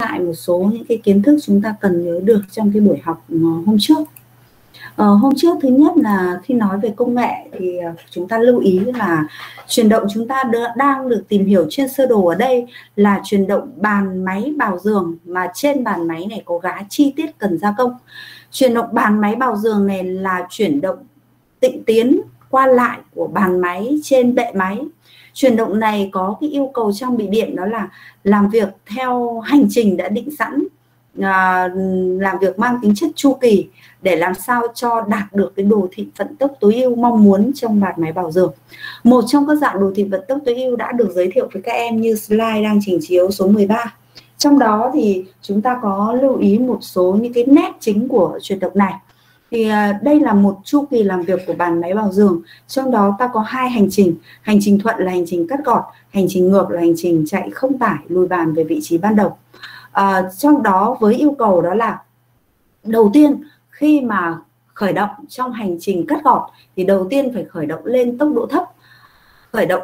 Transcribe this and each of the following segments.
lại một số những cái kiến thức chúng ta cần nhớ được trong cái buổi học hôm trước. Hôm trước thứ nhất là khi nói về công nghệ thì chúng ta lưu ý là chuyển động chúng ta đang được tìm hiểu trên sơ đồ ở đây là chuyển động bàn máy bào giường, mà trên bàn máy này có gá chi tiết cần gia công. Chuyển động bàn máy bào giường này là chuyển động tịnh tiến qua lại của bàn máy trên bệ máy. Chuyển động này có cái yêu cầu trang bị điện đó là làm việc theo hành trình đã định sẵn, làm việc mang tính chất chu kỳ để làm sao cho đạt được cái đồ thị vận tốc tối ưu mong muốn trong bàn máy bào giường. Một trong các dạng đồ thị vận tốc tối ưu đã được giới thiệu với các em như slide đang trình chiếu số 13. Trong đó thì chúng ta có lưu ý một số những cái nét chính của chuyển động này. Thì đây là một chu kỳ làm việc của bàn máy bào giường. Trong đó ta có hai hành trình. Hành trình thuận là hành trình cắt gọt, hành trình ngược là hành trình chạy không tải lùi bàn về vị trí ban đầu. Trong đó với yêu cầu đó là đầu tiên khi mà khởi động trong hành trình cắt gọt thì đầu tiên phải khởi động lên tốc độ thấp, khởi động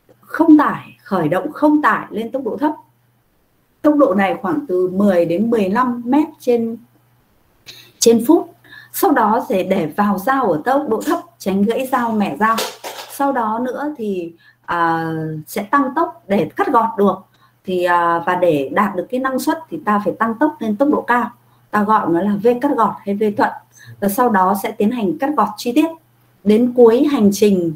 không tải lên tốc độ thấp. Tốc độ này khoảng từ 10 đến 15 mét trên phút. Sau đó sẽ để vào dao ở tốc độ thấp, tránh gãy dao mẻ dao. Sau đó nữa thì sẽ tăng tốc để cắt gọt được. Thì và để đạt được cái năng suất thì ta phải tăng tốc lên tốc độ cao. Ta gọi nó là V cắt gọt hay V thuận. Và sau đó sẽ tiến hành cắt gọt chi tiết. Đến cuối hành trình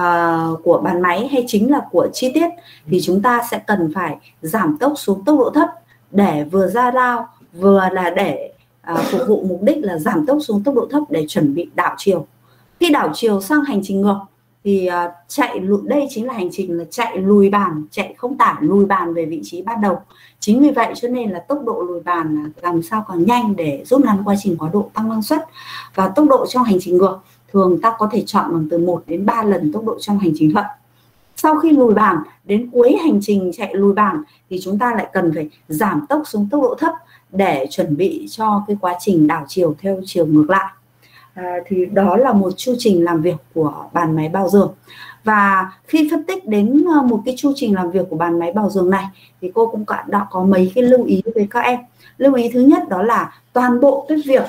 của bàn máy hay chính là của chi tiết thì chúng ta sẽ cần phải giảm tốc xuống tốc độ thấp để vừa ra dao vừa là để phục vụ mục đích là giảm tốc xuống tốc độ thấp để chuẩn bị đảo chiều. Khi đảo chiều sang hành trình ngược thì đây chính là hành trình là chạy lùi bàn, chạy không tải lùi bàn về vị trí ban đầu. Chính vì vậy cho nên là tốc độ lùi bàn làm sao còn nhanh để rút ngắn quá trình quá độ tăng năng suất. Và tốc độ trong hành trình ngược thường ta có thể chọn bằng từ 1 đến 3 lần tốc độ trong hành trình thuận. Sau khi lùi bàn đến cuối hành trình chạy lùi bàn thì chúng ta lại cần phải giảm tốc xuống tốc độ thấp để chuẩn bị cho cái quá trình đảo chiều theo chiều ngược lại. Thì đó là một chu trình làm việc của bàn máy bào giường. Và khi phân tích đến một cái chu trình làm việc của bàn máy bào giường này thì cô cũng đã có mấy cái lưu ý với các em. Lưu ý thứ nhất đó là toàn bộ cái việc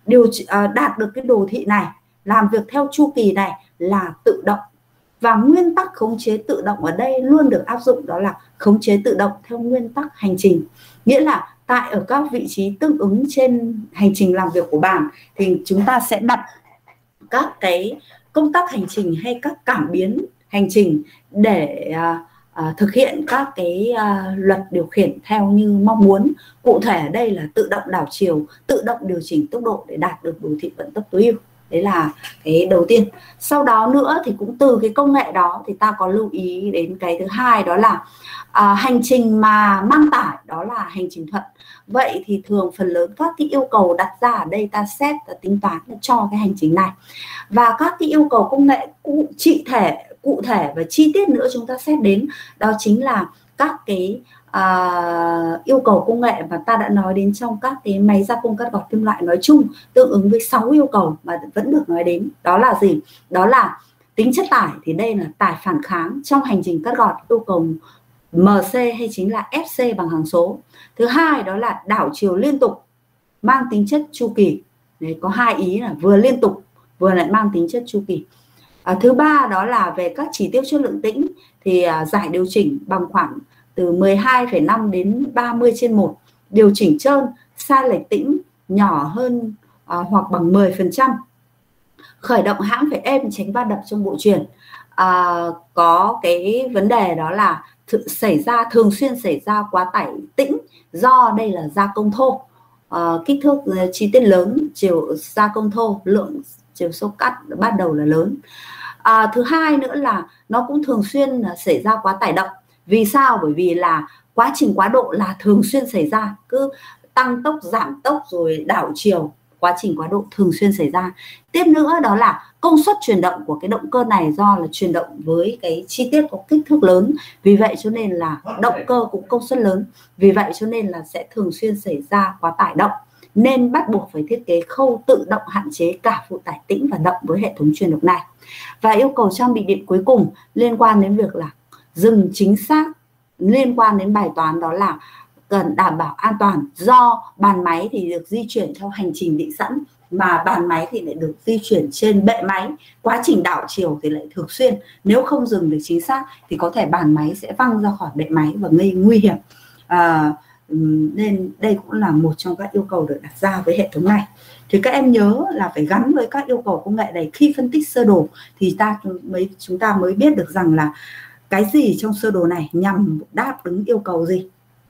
đạt được cái đồ thị này, làm việc theo chu kỳ này là tự động. Và nguyên tắc khống chế tự động ở đây luôn được áp dụng, đó là khống chế tự động theo nguyên tắc hành trình. Nghĩa là tại ở các vị trí tương ứng trên hành trình làm việc của bàn thì chúng ta sẽ đặt các cái công tắc hành trình hay các cảm biến hành trình để thực hiện các cái luật điều khiển theo như mong muốn. Cụ thể ở đây là tự động đảo chiều, tự động điều chỉnh tốc độ để đạt được đồ thị vận tốc tối ưu. Đấy là cái đầu tiên. Sau đó nữa thì cũng từ cái công nghệ đó thì ta có lưu ý đến cái thứ hai, đó là hành trình mà mang tải, đó là hành trình thuận. Vậy thì thường phần lớn các cái yêu cầu đặt ra ở đây ta xét và tính toán cho cái hành trình này. Và các cái yêu cầu công nghệ cụ thể và chi tiết nữa chúng ta xét đến, đó chính là các cái yêu cầu công nghệ mà ta đã nói đến trong các cái máy gia công cắt gọt kim loại nói chung, tương ứng với 6 yêu cầu mà vẫn được nói đến. Đó là gì? Đó là tính chất tải, thì đây là tải phản kháng trong hành trình cắt gọt, yêu cầu MC hay chính là FC bằng hằng số. Thứ hai đó là đảo chiều liên tục mang tính chất chu kỳ. Đấy, có hai ý là vừa liên tục vừa lại mang tính chất chu kỳ. Thứ ba đó là về các chỉ tiêu chất lượng tĩnh thì giải điều chỉnh bằng khoảng từ 12,5 đến 30/1. Điều chỉnh trơn, sai lệch tĩnh nhỏ hơn hoặc bằng 10%. Khởi động hãng phải êm, tránh va đập trong bộ chuyền. Có cái vấn đề đó là thường xuyên xảy ra quá tải tĩnh do đây là gia công thô, kích thước chi tiết lớn, chiều gia công thô, lượng chiều sâu cắt ban đầu là lớn. Thứ hai nữa là nó cũng thường xuyên xảy ra quá tải động. Vì sao? Bởi vì là quá trình quá độ là thường xuyên xảy ra, cứ tăng tốc giảm tốc rồi đảo chiều, quá trình quá độ thường xuyên xảy ra. Tiếp nữa đó là công suất chuyển động của cái động cơ này do là chuyển động với cái chi tiết có kích thước lớn, vì vậy cho nên là động cơ cũng công suất lớn, vì vậy cho nên là sẽ thường xuyên xảy ra quá tải động, nên bắt buộc phải thiết kế khâu tự động hạn chế cả phụ tải tĩnh và động với hệ thống truyền động này. Và yêu cầu trang bị điện cuối cùng liên quan đến việc là dừng chính xác, liên quan đến bài toán đó là cần đảm bảo an toàn, do bàn máy thì được di chuyển theo hành trình định sẵn, mà bàn máy thì lại được di chuyển trên bệ máy. Quá trình đảo chiều thì lại thường xuyên, nếu không dừng được chính xác thì có thể bàn máy sẽ văng ra khỏi bệ máy và gây nguy hiểm. Nên đây cũng là một trong các yêu cầu được đặt ra với hệ thống này. Thì các em nhớ là phải gắn với các yêu cầu công nghệ này. Khi phân tích sơ đồ thì chúng ta mới biết được rằng là cái gì trong sơ đồ này nhằm đáp ứng yêu cầu gì.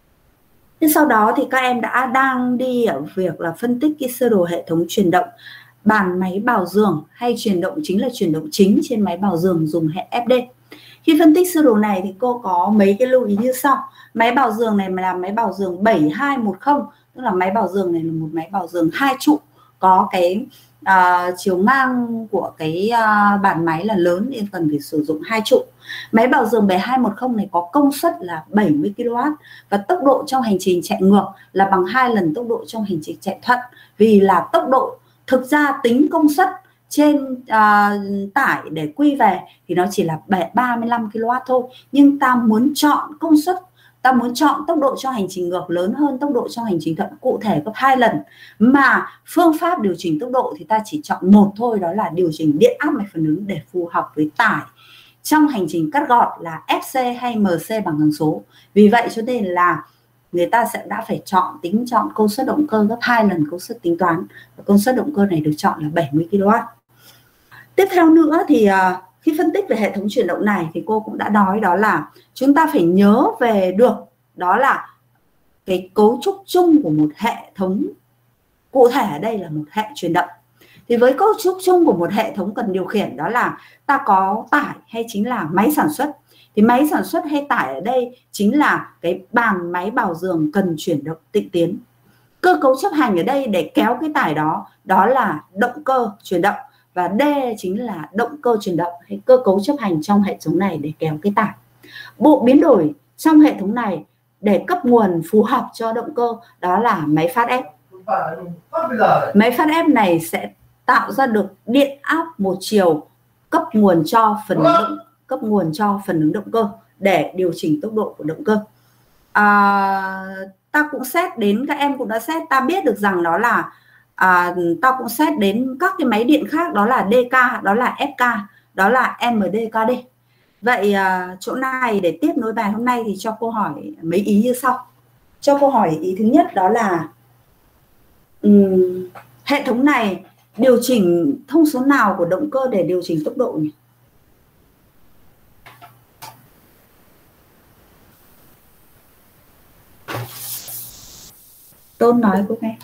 Thế sau đó thì các em đang đi ở việc là phân tích cái sơ đồ hệ thống chuyển động bàn máy bào giường, hay chuyển động chính là chuyển động chính trên máy bào giường dùng hệ FD. Khi phân tích sơ đồ này thì cô có mấy cái lưu ý như sau. Máy bào giường này là máy bào giường 7210, tức là máy bào giường này là một máy bào giường 2 trụ, có cái chiều ngang của cái bàn máy là lớn nên cần phải sử dụng 2 trụ. Máy bào giường 7210 này có công suất là 70 kW và tốc độ trong hành trình chạy ngược là bằng 2 lần tốc độ trong hành trình chạy thuận. Vì là tốc độ thực ra tính công suất trên tải để quy về thì nó chỉ là 35 kW thôi, nhưng ta muốn chọn công suất, ta muốn chọn tốc độ cho hành trình ngược lớn hơn tốc độ cho hành trình thuận cụ thể gấp 2 lần, mà phương pháp điều chỉnh tốc độ thì ta chỉ chọn một thôi, đó là điều chỉnh điện áp mạch phản ứng để phù hợp với tải trong hành trình cắt gọt là FC hay MC bằng hằng số. Vì vậy cho nên là người ta sẽ đã phải chọn công suất động cơ gấp 2 lần công suất tính toán, và công suất động cơ này được chọn là 70 kW. Tiếp theo nữa thì khi phân tích về hệ thống chuyển động này thì cô cũng đã nói đó là chúng ta phải nhớ về được đó là cái cấu trúc chung của một hệ thống, cụ thể ở đây là một hệ chuyển động. Thì với cấu trúc chung của một hệ thống cần điều khiển đó là ta có tải hay chính là máy sản xuất. Thì máy sản xuất hay tải ở đây chính là cái bàn máy bào giường cần chuyển động tịnh tiến. Cơ cấu chấp hành ở đây để kéo cái tải đó là động cơ chuyển động, và D chính là động cơ chuyển động hay cơ cấu chấp hành trong hệ thống này để kéo cái tải. Bộ biến đổi trong hệ thống này để cấp nguồn phù hợp cho động cơ đó là máy phát ép. Máy phát ép này sẽ tạo ra được điện áp một chiều cấp nguồn cho phần ứng động cơ để điều chỉnh tốc độ của động cơ. Ta cũng xét đến, các em cũng đã xét, ta biết được rằng đó là ta cũng xét đến các cái máy điện khác, đó là DK, đó là FK, đó là MDKD. Vậy chỗ này để tiếp nối bài hôm nay thì cho cô hỏi mấy ý như sau. Cho cô hỏi ý thứ nhất đó là hệ thống này điều chỉnh thông số nào của động cơ để điều chỉnh tốc độ nhỉ? Tôn nói cô nghe.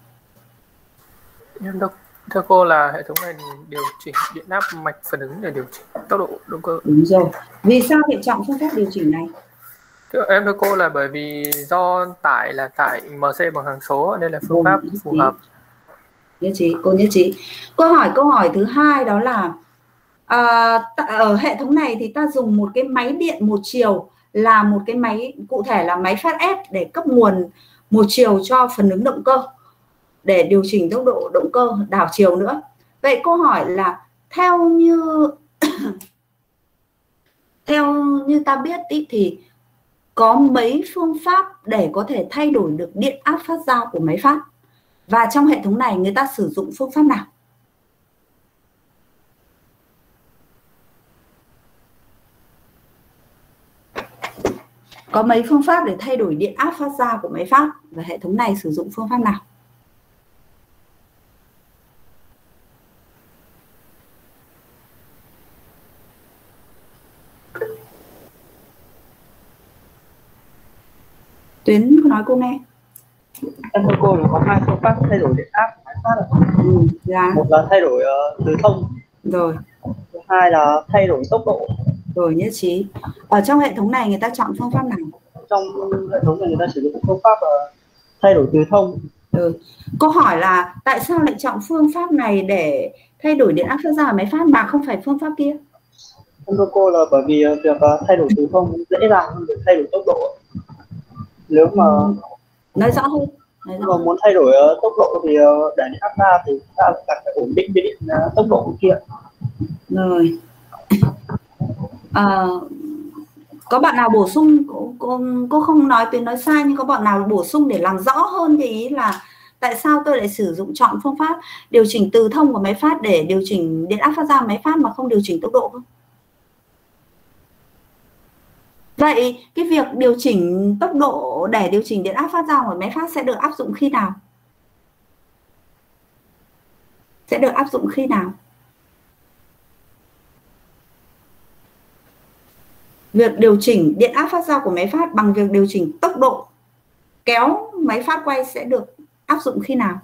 Thưa cô là hệ thống này điều chỉnh điện áp mạch phản ứng để điều chỉnh tốc độ động cơ. Đúng rồi. Vì sao lại chọn phương pháp điều chỉnh này? Thưa cô là bởi vì do tải là tải MC bằng hằng số nên là phương pháp phù hợp. Nhất trí, cô nhất trí. Câu hỏi thứ hai đó là ở hệ thống này thì ta dùng một cái máy điện một chiều, là một cái máy cụ thể là máy phát ép để cấp nguồn một chiều cho phần ứng động cơ để điều chỉnh tốc độ động cơ đảo chiều nữa. Vậy câu hỏi là theo như ta biết ý, thì có mấy phương pháp để có thể thay đổi được điện áp phát ra của máy phát, và trong hệ thống này người ta sử dụng phương pháp nào? Có mấy phương pháp để thay đổi điện áp phát ra của máy phát, và hệ thống này sử dụng phương pháp nào? Tuyến nói cô nghe. Em thưa cô là có hai phương pháp thay đổi điện áp máy phát là một là thay đổi từ thông, rồi, thứ hai là thay đổi tốc độ. Rồi, nhất trí. Ở trong hệ thống này người ta chọn phương pháp nào? Trong hệ thống này người ta sử dụng phương pháp thay đổi từ thông. Câu hỏi là tại sao lại chọn phương pháp này để thay đổi điện áp phát ra máy phát mà không phải phương pháp kia? Em thưa cô là bởi vì việc thay đổi từ thông dễ dàng hơn việc thay đổi tốc độ. Nếu mà nói rõ hơn. Mà muốn thay đổi tốc độ thì để điện áp ra thì ta cần phải ổn định cái điện tốc độ kia. Rồi. Có bạn nào bổ sung cô không nói tuyến nói sai, nhưng có bọn nào bổ sung để làm rõ hơn cái ý là tại sao tôi lại sử dụng chọn phương pháp điều chỉnh từ thông của máy phát để điều chỉnh điện áp phát ra máy phát mà không điều chỉnh tốc độ không? Vậy cái việc điều chỉnh tốc độ để điều chỉnh điện áp phát ra của máy phát sẽ được áp dụng khi nào? Sẽ được áp dụng khi nào? Việc điều chỉnh điện áp phát ra của máy phát bằng việc điều chỉnh tốc độ kéo máy phát quay sẽ được áp dụng khi nào?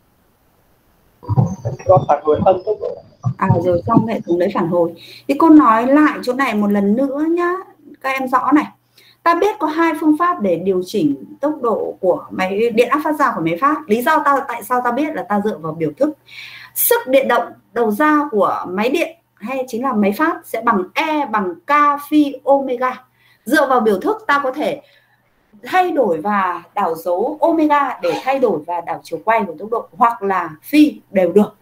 Do phản hồi âm tốc độ. Rồi trong hệ thống lấy phản hồi. Thì cô nói lại chỗ này một lần nữa nhá, các em rõ này. Ta biết có hai phương pháp để điều chỉnh tốc độ của máy điện áp phát ra của máy phát. Lý do tại sao ta biết là ta dựa vào biểu thức. Sức điện động đầu ra của máy điện hay chính là máy phát sẽ bằng E bằng K phi omega. Dựa vào biểu thức ta có thể thay đổi và đảo dấu omega để thay đổi và đảo chiều quay của tốc độ, hoặc là phi đều được.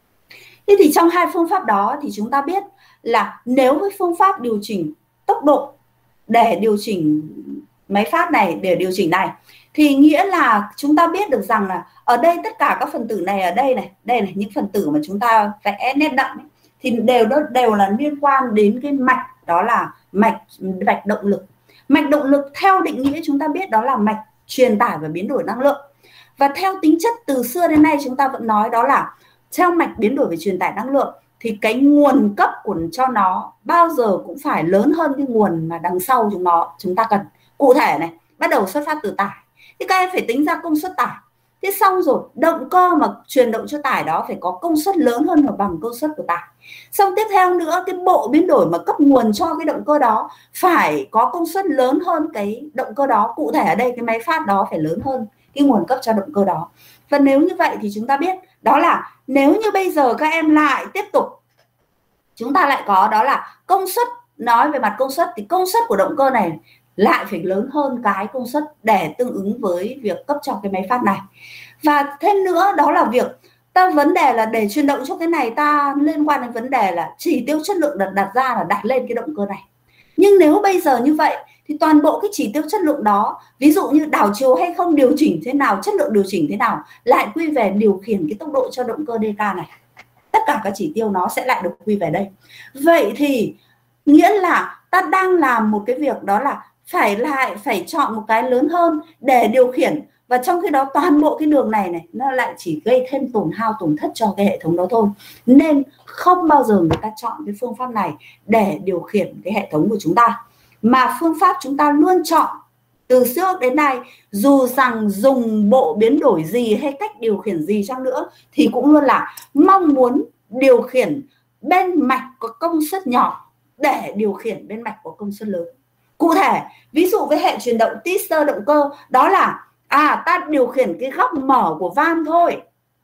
Thế thì trong hai phương pháp đó thì chúng ta biết là nếu với phương pháp điều chỉnh tốc độ để điều chỉnh máy phát này, để điều chỉnh này, thì nghĩa là chúng ta biết được rằng là ở đây tất cả các phần tử này ở đây này, những phần tử mà chúng ta vẽ nét đậm ấy, thì đều là liên quan đến cái mạch, đó là mạch động lực. Mạch động lực theo định nghĩa chúng ta biết đó là mạch truyền tải và biến đổi năng lượng. Và theo tính chất từ xưa đến nay chúng ta vẫn nói đó là theo mạch biến đổi về truyền tải năng lượng thì cái nguồn cấp của cho nó bao giờ cũng phải lớn hơn cái nguồn mà đằng sau chúng ta cần. Cụ thể này, bắt đầu xuất phát từ tải thì các em phải tính ra công suất tải. Thế xong rồi động cơ mà truyền động cho tải đó phải có công suất lớn hơn hoặc bằng công suất của tải. Xong tiếp theo nữa, cái bộ biến đổi mà cấp nguồn cho cái động cơ đó phải có công suất lớn hơn cái động cơ đó. Cụ thể ở đây cái máy phát đó phải lớn hơn cái nguồn cấp cho động cơ đó. Và nếu như vậy thì chúng ta biết đó là nếu như bây giờ các em lại tiếp tục, chúng ta lại có đó là công suất, nói về mặt công suất thì công suất của động cơ này lại phải lớn hơn cái công suất để tương ứng với việc cấp cho cái máy phát này. Và thêm nữa đó là việc vấn đề là để truyền động cho cái này ta liên quan đến vấn đề là chỉ tiêu chất lượng đặt ra là đặt lên cái động cơ này. Nhưng nếu bây giờ như vậy thì toàn bộ cái chỉ tiêu chất lượng đó, ví dụ như đảo chiều hay không, điều chỉnh thế nào, chất lượng điều chỉnh thế nào, lại quy về điều khiển cái tốc độ cho động cơ DK này. Tất cả các chỉ tiêu nó sẽ lại được quy về đây. Vậy thì nghĩa là ta đang làm một cái việc đó là phải chọn một cái lớn hơn để điều khiển, và trong khi đó toàn bộ cái đường này nó lại chỉ gây thêm tổn hao tổn thất cho cái hệ thống đó thôi. Nên không bao giờ người ta chọn cái phương pháp này để điều khiển cái hệ thống của chúng ta, mà phương pháp chúng ta luôn chọn từ trước đến nay, dù rằng dùng bộ biến đổi gì hay cách điều khiển gì chăng nữa, thì cũng luôn là mong muốn điều khiển bên mạch có công suất nhỏ để điều khiển bên mạch có công suất lớn. Cụ thể, ví dụ với hệ chuyển động Twister động cơ, đó là ta điều khiển cái góc mở của van thôi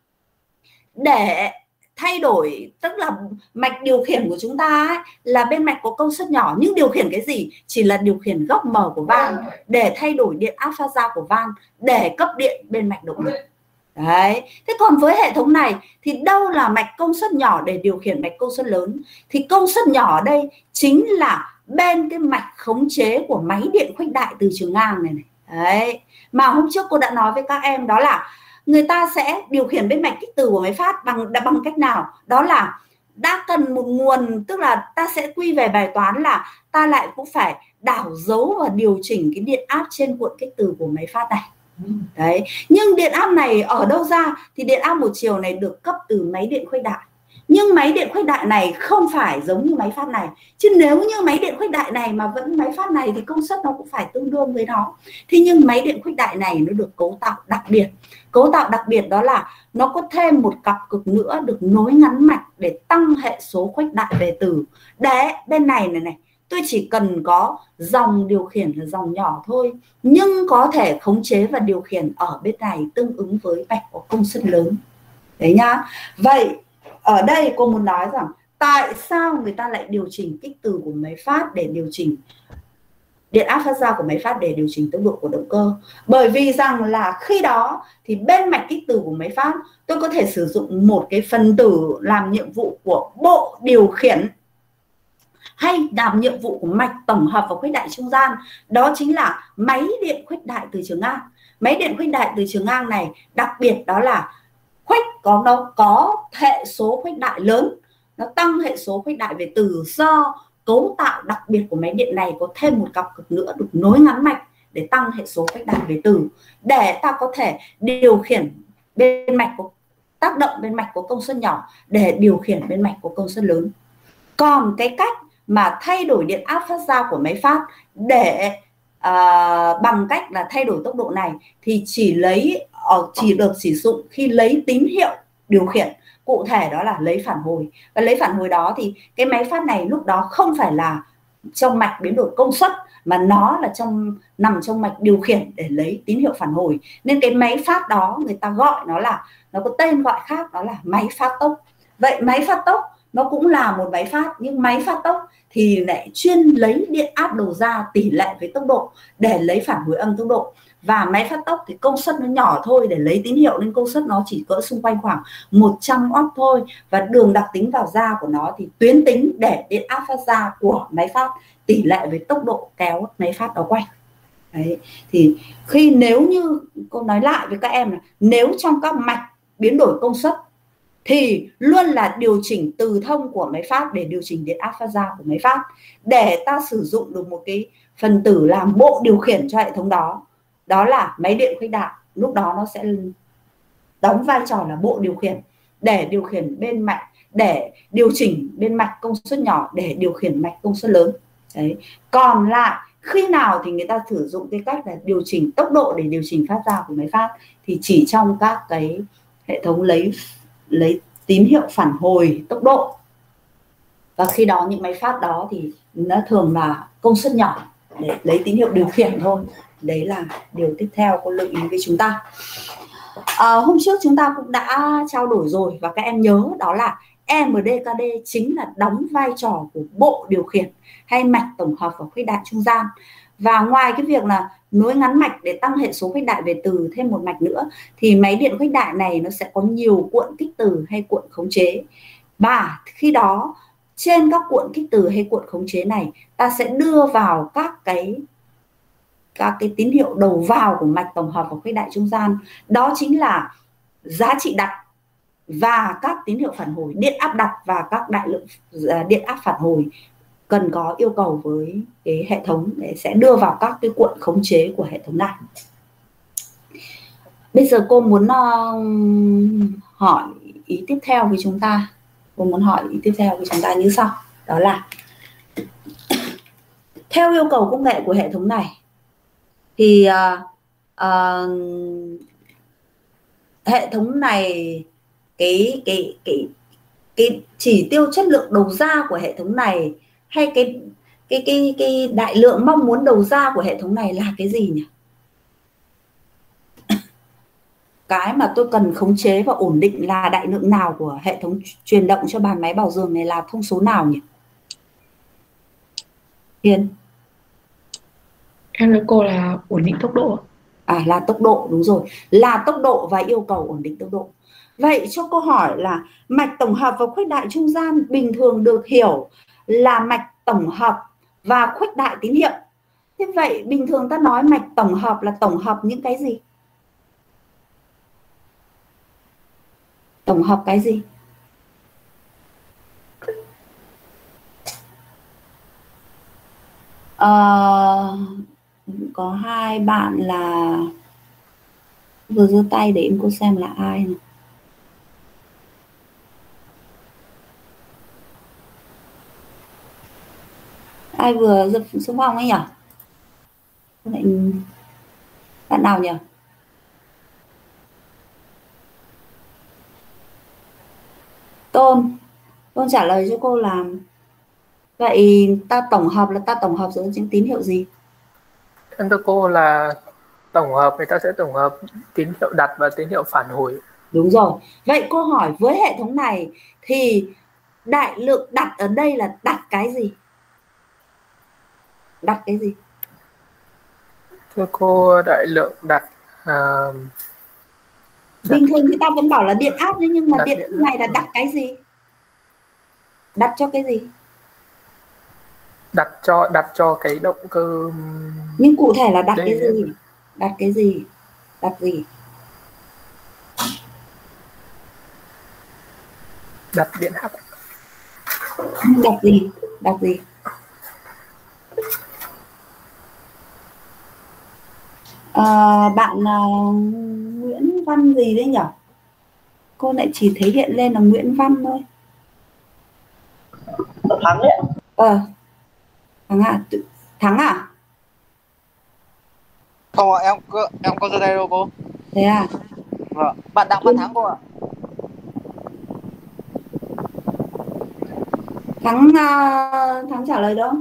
để thay đổi, tức là mạch điều khiển của chúng ta ấy, là bên mạch có công suất nhỏ, nhưng điều khiển cái gì? Chỉ là điều khiển góc mở của van để thay đổi điện áp phát ra của van để cấp điện bên mạch động lực. Đấy. Thế còn với hệ thống này thì đâu là mạch công suất nhỏ để điều khiển mạch công suất lớn? Thì công suất nhỏ ở đây chính là bên cái mạch khống chế của máy điện khuếch đại từ trường ngang này. Đấy. Mà hôm trước cô đã nói với các em đó là người ta sẽ điều khiển bên mạch kích từ của máy phát bằng cách nào? Đó là đã cần một nguồn, tức là ta sẽ quy về bài toán là ta lại cũng phải đảo dấu và điều chỉnh cái điện áp trên cuộn kích từ của máy phát này. Đấy. Nhưng điện áp này ở đâu ra? Thì điện áp một chiều này được cấp từ máy điện khuếch đại. Nhưng máy điện khuếch đại này không phải giống như máy phát này. Chứ nếu như máy điện khuếch đại này mà vẫn máy phát này thì công suất nó cũng phải tương đương với nó. Thế nhưng máy điện khuếch đại này nó được cấu tạo đặc biệt. Cấu tạo đặc biệt đó là nó có thêm một cặp cực nữa được nối ngắn mạch để tăng hệ số khuếch đại về từ. Đấy, bên này tôi chỉ cần có dòng điều khiển là dòng nhỏ thôi, nhưng có thể khống chế và điều khiển ở bên này tương ứng với mạch có công suất lớn. Đấy nhá. Vậy ở đây cô muốn nói rằng tại sao người ta lại điều chỉnh kích từ của máy phát để điều chỉnh điện áp phát ra của máy phát để điều chỉnh tốc độ của động cơ? Bởi vì rằng là khi đó thì bên mạch kích từ của máy phát tôi có thể sử dụng một cái phần tử làm nhiệm vụ của bộ điều khiển hay làm nhiệm vụ của mạch tổng hợp và khuếch đại trung gian, đó chính là máy điện khuếch đại từ trường ngang. Máy điện khuếch đại từ trường ngang này đặc biệt đó là nó có hệ số khuếch đại lớn, nó tăng hệ số khuếch đại về từ, do cấu tạo đặc biệt của máy điện này có thêm một cặp cực nữa được nối ngắn mạch để tăng hệ số khuếch đại về từ, để ta có thể điều khiển bên mạch có tác động bên mạch có công suất nhỏ để điều khiển bên mạch có công suất lớn. Còn cái cách mà thay đổi điện áp phát ra của máy phát để bằng cách là thay đổi tốc độ này thì chỉ được sử dụng khi lấy tín hiệu điều khiển, cụ thể đó là lấy phản hồi. Và lấy phản hồi đó thì cái máy phát này lúc đó không phải là trong mạch biến đổi công suất, mà nó là nằm trong mạch điều khiển để lấy tín hiệu phản hồi. Nên cái máy phát đó người ta gọi nó có tên gọi khác, đó là máy phát tốc. Vậy máy phát tốc nó cũng là một máy phát, nhưng máy phát tốc thì lại chuyên lấy điện áp đầu ra tỷ lệ với tốc độ để lấy phản hồi âm tốc độ. Và máy phát tốc thì công suất nó nhỏ thôi, để lấy tín hiệu nên công suất nó chỉ cỡ xung quanh khoảng 100W thôi. Và đường đặc tính vào ra của nó thì tuyến tính để điện áp phát ra của máy phát tỷ lệ với tốc độ kéo máy phát đó quay. Đấy. Thì nếu như cô nói lại với các em là nếu trong các mạch biến đổi công suất thì luôn là điều chỉnh từ thông của máy phát để điều chỉnh điện áp phát ra của máy phát, để ta sử dụng được một cái phần tử làm bộ điều khiển cho hệ thống đó, đó là máy điện khuếch đại. Lúc đó nó sẽ đóng vai trò là bộ điều khiển để điều khiển bên mạch, để điều chỉnh bên mạch công suất nhỏ để điều khiển mạch công suất lớn. Đấy. Còn lại khi nào thì người ta sử dụng cái cách là điều chỉnh tốc độ để điều chỉnh phát ra của máy phát thì chỉ trong các cái hệ thống lấy tín hiệu phản hồi tốc độ. Và khi đó những máy phát đó thì nó thường là công suất nhỏ để lấy tín hiệu điều khiển thôi. Đấy là điều tiếp theo cô lưu ý với chúng ta. Hôm trước chúng ta cũng đã trao đổi rồi và các em nhớ đó là MDKD chính là đóng vai trò của bộ điều khiển hay mạch tổng hợp và khuếch đại trung gian. Và ngoài cái việc là nối ngắn mạch để tăng hệ số khuếch đại về từ thêm một mạch nữa thì máy điện khuếch đại này nó sẽ có nhiều cuộn kích từ hay cuộn khống chế. Và khi đó trên các cuộn kích từ hay cuộn khống chế này ta sẽ đưa vào các cái tín hiệu đầu vào của mạch tổng hợp và khuếch đại trung gian, đó chính là giá trị đặt và các tín hiệu phản hồi, điện áp đặt và các đại lượng điện áp phản hồi cần có yêu cầu với cái hệ thống để sẽ đưa vào các cái cuộn khống chế của hệ thống này. Bây giờ cô muốn hỏi ý tiếp theo với chúng ta. Cô muốn hỏi ý tiếp theo với chúng ta như sau. Đó là theo yêu cầu công nghệ của hệ thống này thì hệ thống này cái chỉ tiêu chất lượng đầu ra của hệ thống này hay cái đại lượng mong muốn đầu ra của hệ thống này là cái gì nhỉ? Cái mà tôi cần khống chế và ổn định là đại lượng nào của hệ thống truyền động cho bàn máy bảo giường này là thông số nào nhỉ? Hiền. Em nói cô là ổn định tốc độ. Là tốc độ, đúng rồi. Là tốc độ và yêu cầu ổn định tốc độ. Vậy cho câu hỏi là mạch tổng hợp và khuếch đại trung gian bình thường được hiểu là mạch tổng hợp và khuếch đại tín hiệu. Thế vậy bình thường ta nói mạch tổng hợp là tổng hợp những cái gì? Tổng hợp cái gì? Có hai bạn là vừa giơ tay để em cô xem là ai này. Ai vừa giật xuống phòng ấy nhỉ? Bạn nào nhỉ? Tôn trả lời cho cô là vậy ta tổng hợp là ta tổng hợp giữa những tín hiệu gì? Thưa cô là tổng hợp người ta sẽ tổng hợp tín hiệu đặt và tín hiệu phản hồi. Đúng rồi. Vậy cô hỏi với hệ thống này thì đại lượng đặt ở đây là đặt cái gì? Đặt cái gì? Thưa cô, đại lượng đặt bình thường thì ta vẫn bảo là điện áp, nhưng mà điện này là đặt cái gì? Đặt cho cái gì? đặt cho cái động cơ. Nhưng cụ thể là đặt Đây cái gì? Đặt cái gì? Đặt gì? Đặt điện áp. Đặt gì? Đặt gì? Bạn Nguyễn Văn gì đấy nhỉ? Cô lại chỉ thấy hiện lên là Nguyễn Văn thôi. Thắng đấy. Thắng à? Thắng à? Không ạ, em có giơ tay đâu cô. Thế à? Vâng. Bạn Đặng Văn Thắng cô ạ. Thắng trả lời đó.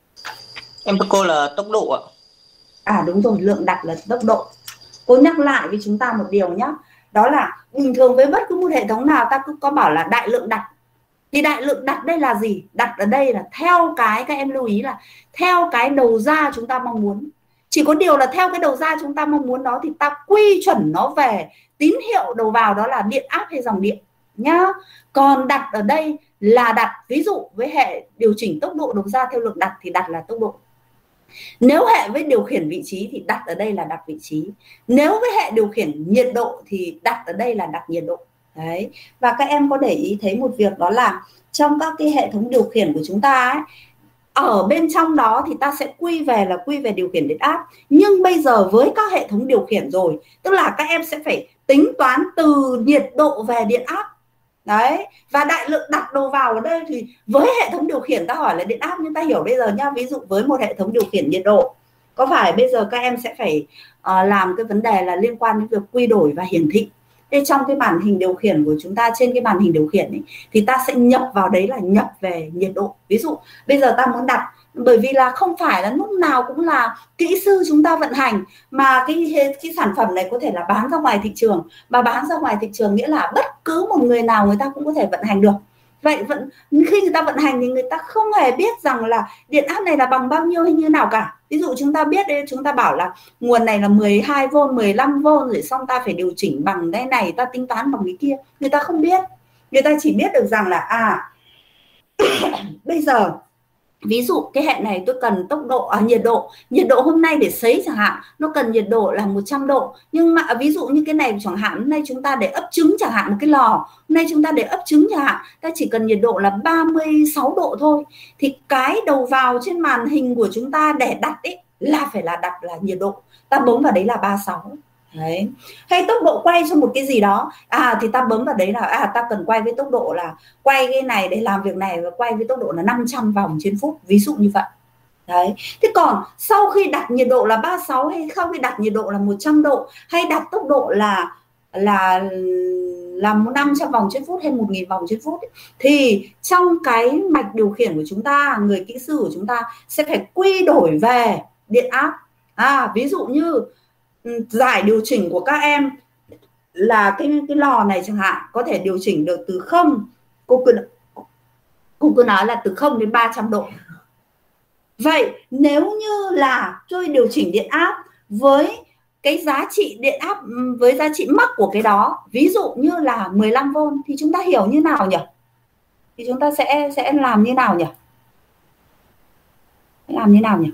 Em thưa cô là tốc độ ạ. À đúng rồi, lượng đặt là tốc độ. Cô nhắc lại với chúng ta một điều nhé. Đó là bình thường với bất cứ một hệ thống nào ta cứ có bảo là đại lượng đặt. Thì đại lượng đặt đây là gì? Đặt ở đây là theo cái, các em lưu ý là theo cái đầu ra chúng ta mong muốn. Chỉ có điều là theo cái đầu ra chúng ta mong muốn đó thì ta quy chuẩn nó về tín hiệu đầu vào, đó là điện áp hay dòng điện nhá. Còn đặt ở đây là đặt, ví dụ với hệ điều chỉnh tốc độ đầu ra theo lượng đặt thì đặt là tốc độ. Nếu hệ với điều khiển vị trí thì đặt ở đây là đặt vị trí. Nếu với hệ điều khiển nhiệt độ thì đặt ở đây là đặt nhiệt độ. Đấy. Và các em có để ý thấy một việc, đó là trong các cái hệ thống điều khiển của chúng ta ấy, ở bên trong đó thì ta sẽ quy về điều khiển điện áp. Nhưng bây giờ với các hệ thống điều khiển rồi, tức là các em sẽ phải tính toán từ nhiệt độ về điện áp. Đấy. Và đại lượng đặt đầu vào ở đây thì với hệ thống điều khiển ta hỏi là điện áp, nhưng ta hiểu bây giờ nhá, ví dụ với một hệ thống điều khiển nhiệt độ, có phải bây giờ các em sẽ phải làm cái vấn đề là liên quan đến việc quy đổi và hiển thị. Thế trong cái màn hình điều khiển của chúng ta, trên cái màn hình điều khiển ấy, thì ta sẽ nhập vào đấy là nhập về nhiệt độ. Ví dụ bây giờ ta muốn đặt, bởi vì là không phải là lúc nào cũng là kỹ sư chúng ta vận hành, mà cái sản phẩm này có thể là bán ra ngoài thị trường, mà bán ra ngoài thị trường nghĩa là bất cứ một người nào người ta cũng có thể vận hành được. Vậy khi người ta vận hành thì người ta không hề biết rằng là điện áp này là bằng bao nhiêu hay như nào cả. Ví dụ chúng ta biết, chúng ta bảo là nguồn này là 12V, 15V, rồi xong ta phải điều chỉnh bằng cái này, ta tính toán bằng cái kia. Người ta không biết. Người ta chỉ biết được rằng là bây giờ ví dụ cái hệ này tôi cần tốc độ nhiệt độ hôm nay để sấy chẳng hạn, nó cần nhiệt độ là 100 độ. Nhưng mà ví dụ như cái này chẳng hạn, hôm nay chúng ta để ấp trứng chẳng hạn, một cái lò hôm nay chúng ta để ấp trứng chẳng hạn, ta chỉ cần nhiệt độ là 36 độ thôi. Thì cái đầu vào trên màn hình của chúng ta để đặt ấy là phải là đặt là nhiệt độ, ta bấm vào đấy là 36. Đấy. Hay tốc độ quay cho một cái gì đó thì ta bấm vào đấy là ta cần quay với tốc độ là quay cái này để làm việc này, và quay với tốc độ là 500 vòng trên phút, ví dụ như vậy. Đấy. Thế còn sau khi đặt nhiệt độ là 36, hay sau khi đặt nhiệt độ là 100 độ, hay đặt tốc độ là 500 vòng trên phút hay 1000 vòng trên phút ấy, thì trong cái mạch điều khiển của chúng ta, người kỹ sư của chúng ta sẽ phải quy đổi về điện áp. Ví dụ như giải điều chỉnh của các em là cái lò này chẳng hạn, có thể điều chỉnh được từ 0, cô cứ nói là từ 0 đến 300 độ. Vậy nếu như là tôi điều chỉnh điện áp với cái giá trị điện áp, với giá trị mắc của cái đó, ví dụ như là 15V, thì chúng ta hiểu như nào nhỉ? Thì chúng ta sẽ làm như nào nhỉ? Làm như nào nhỉ?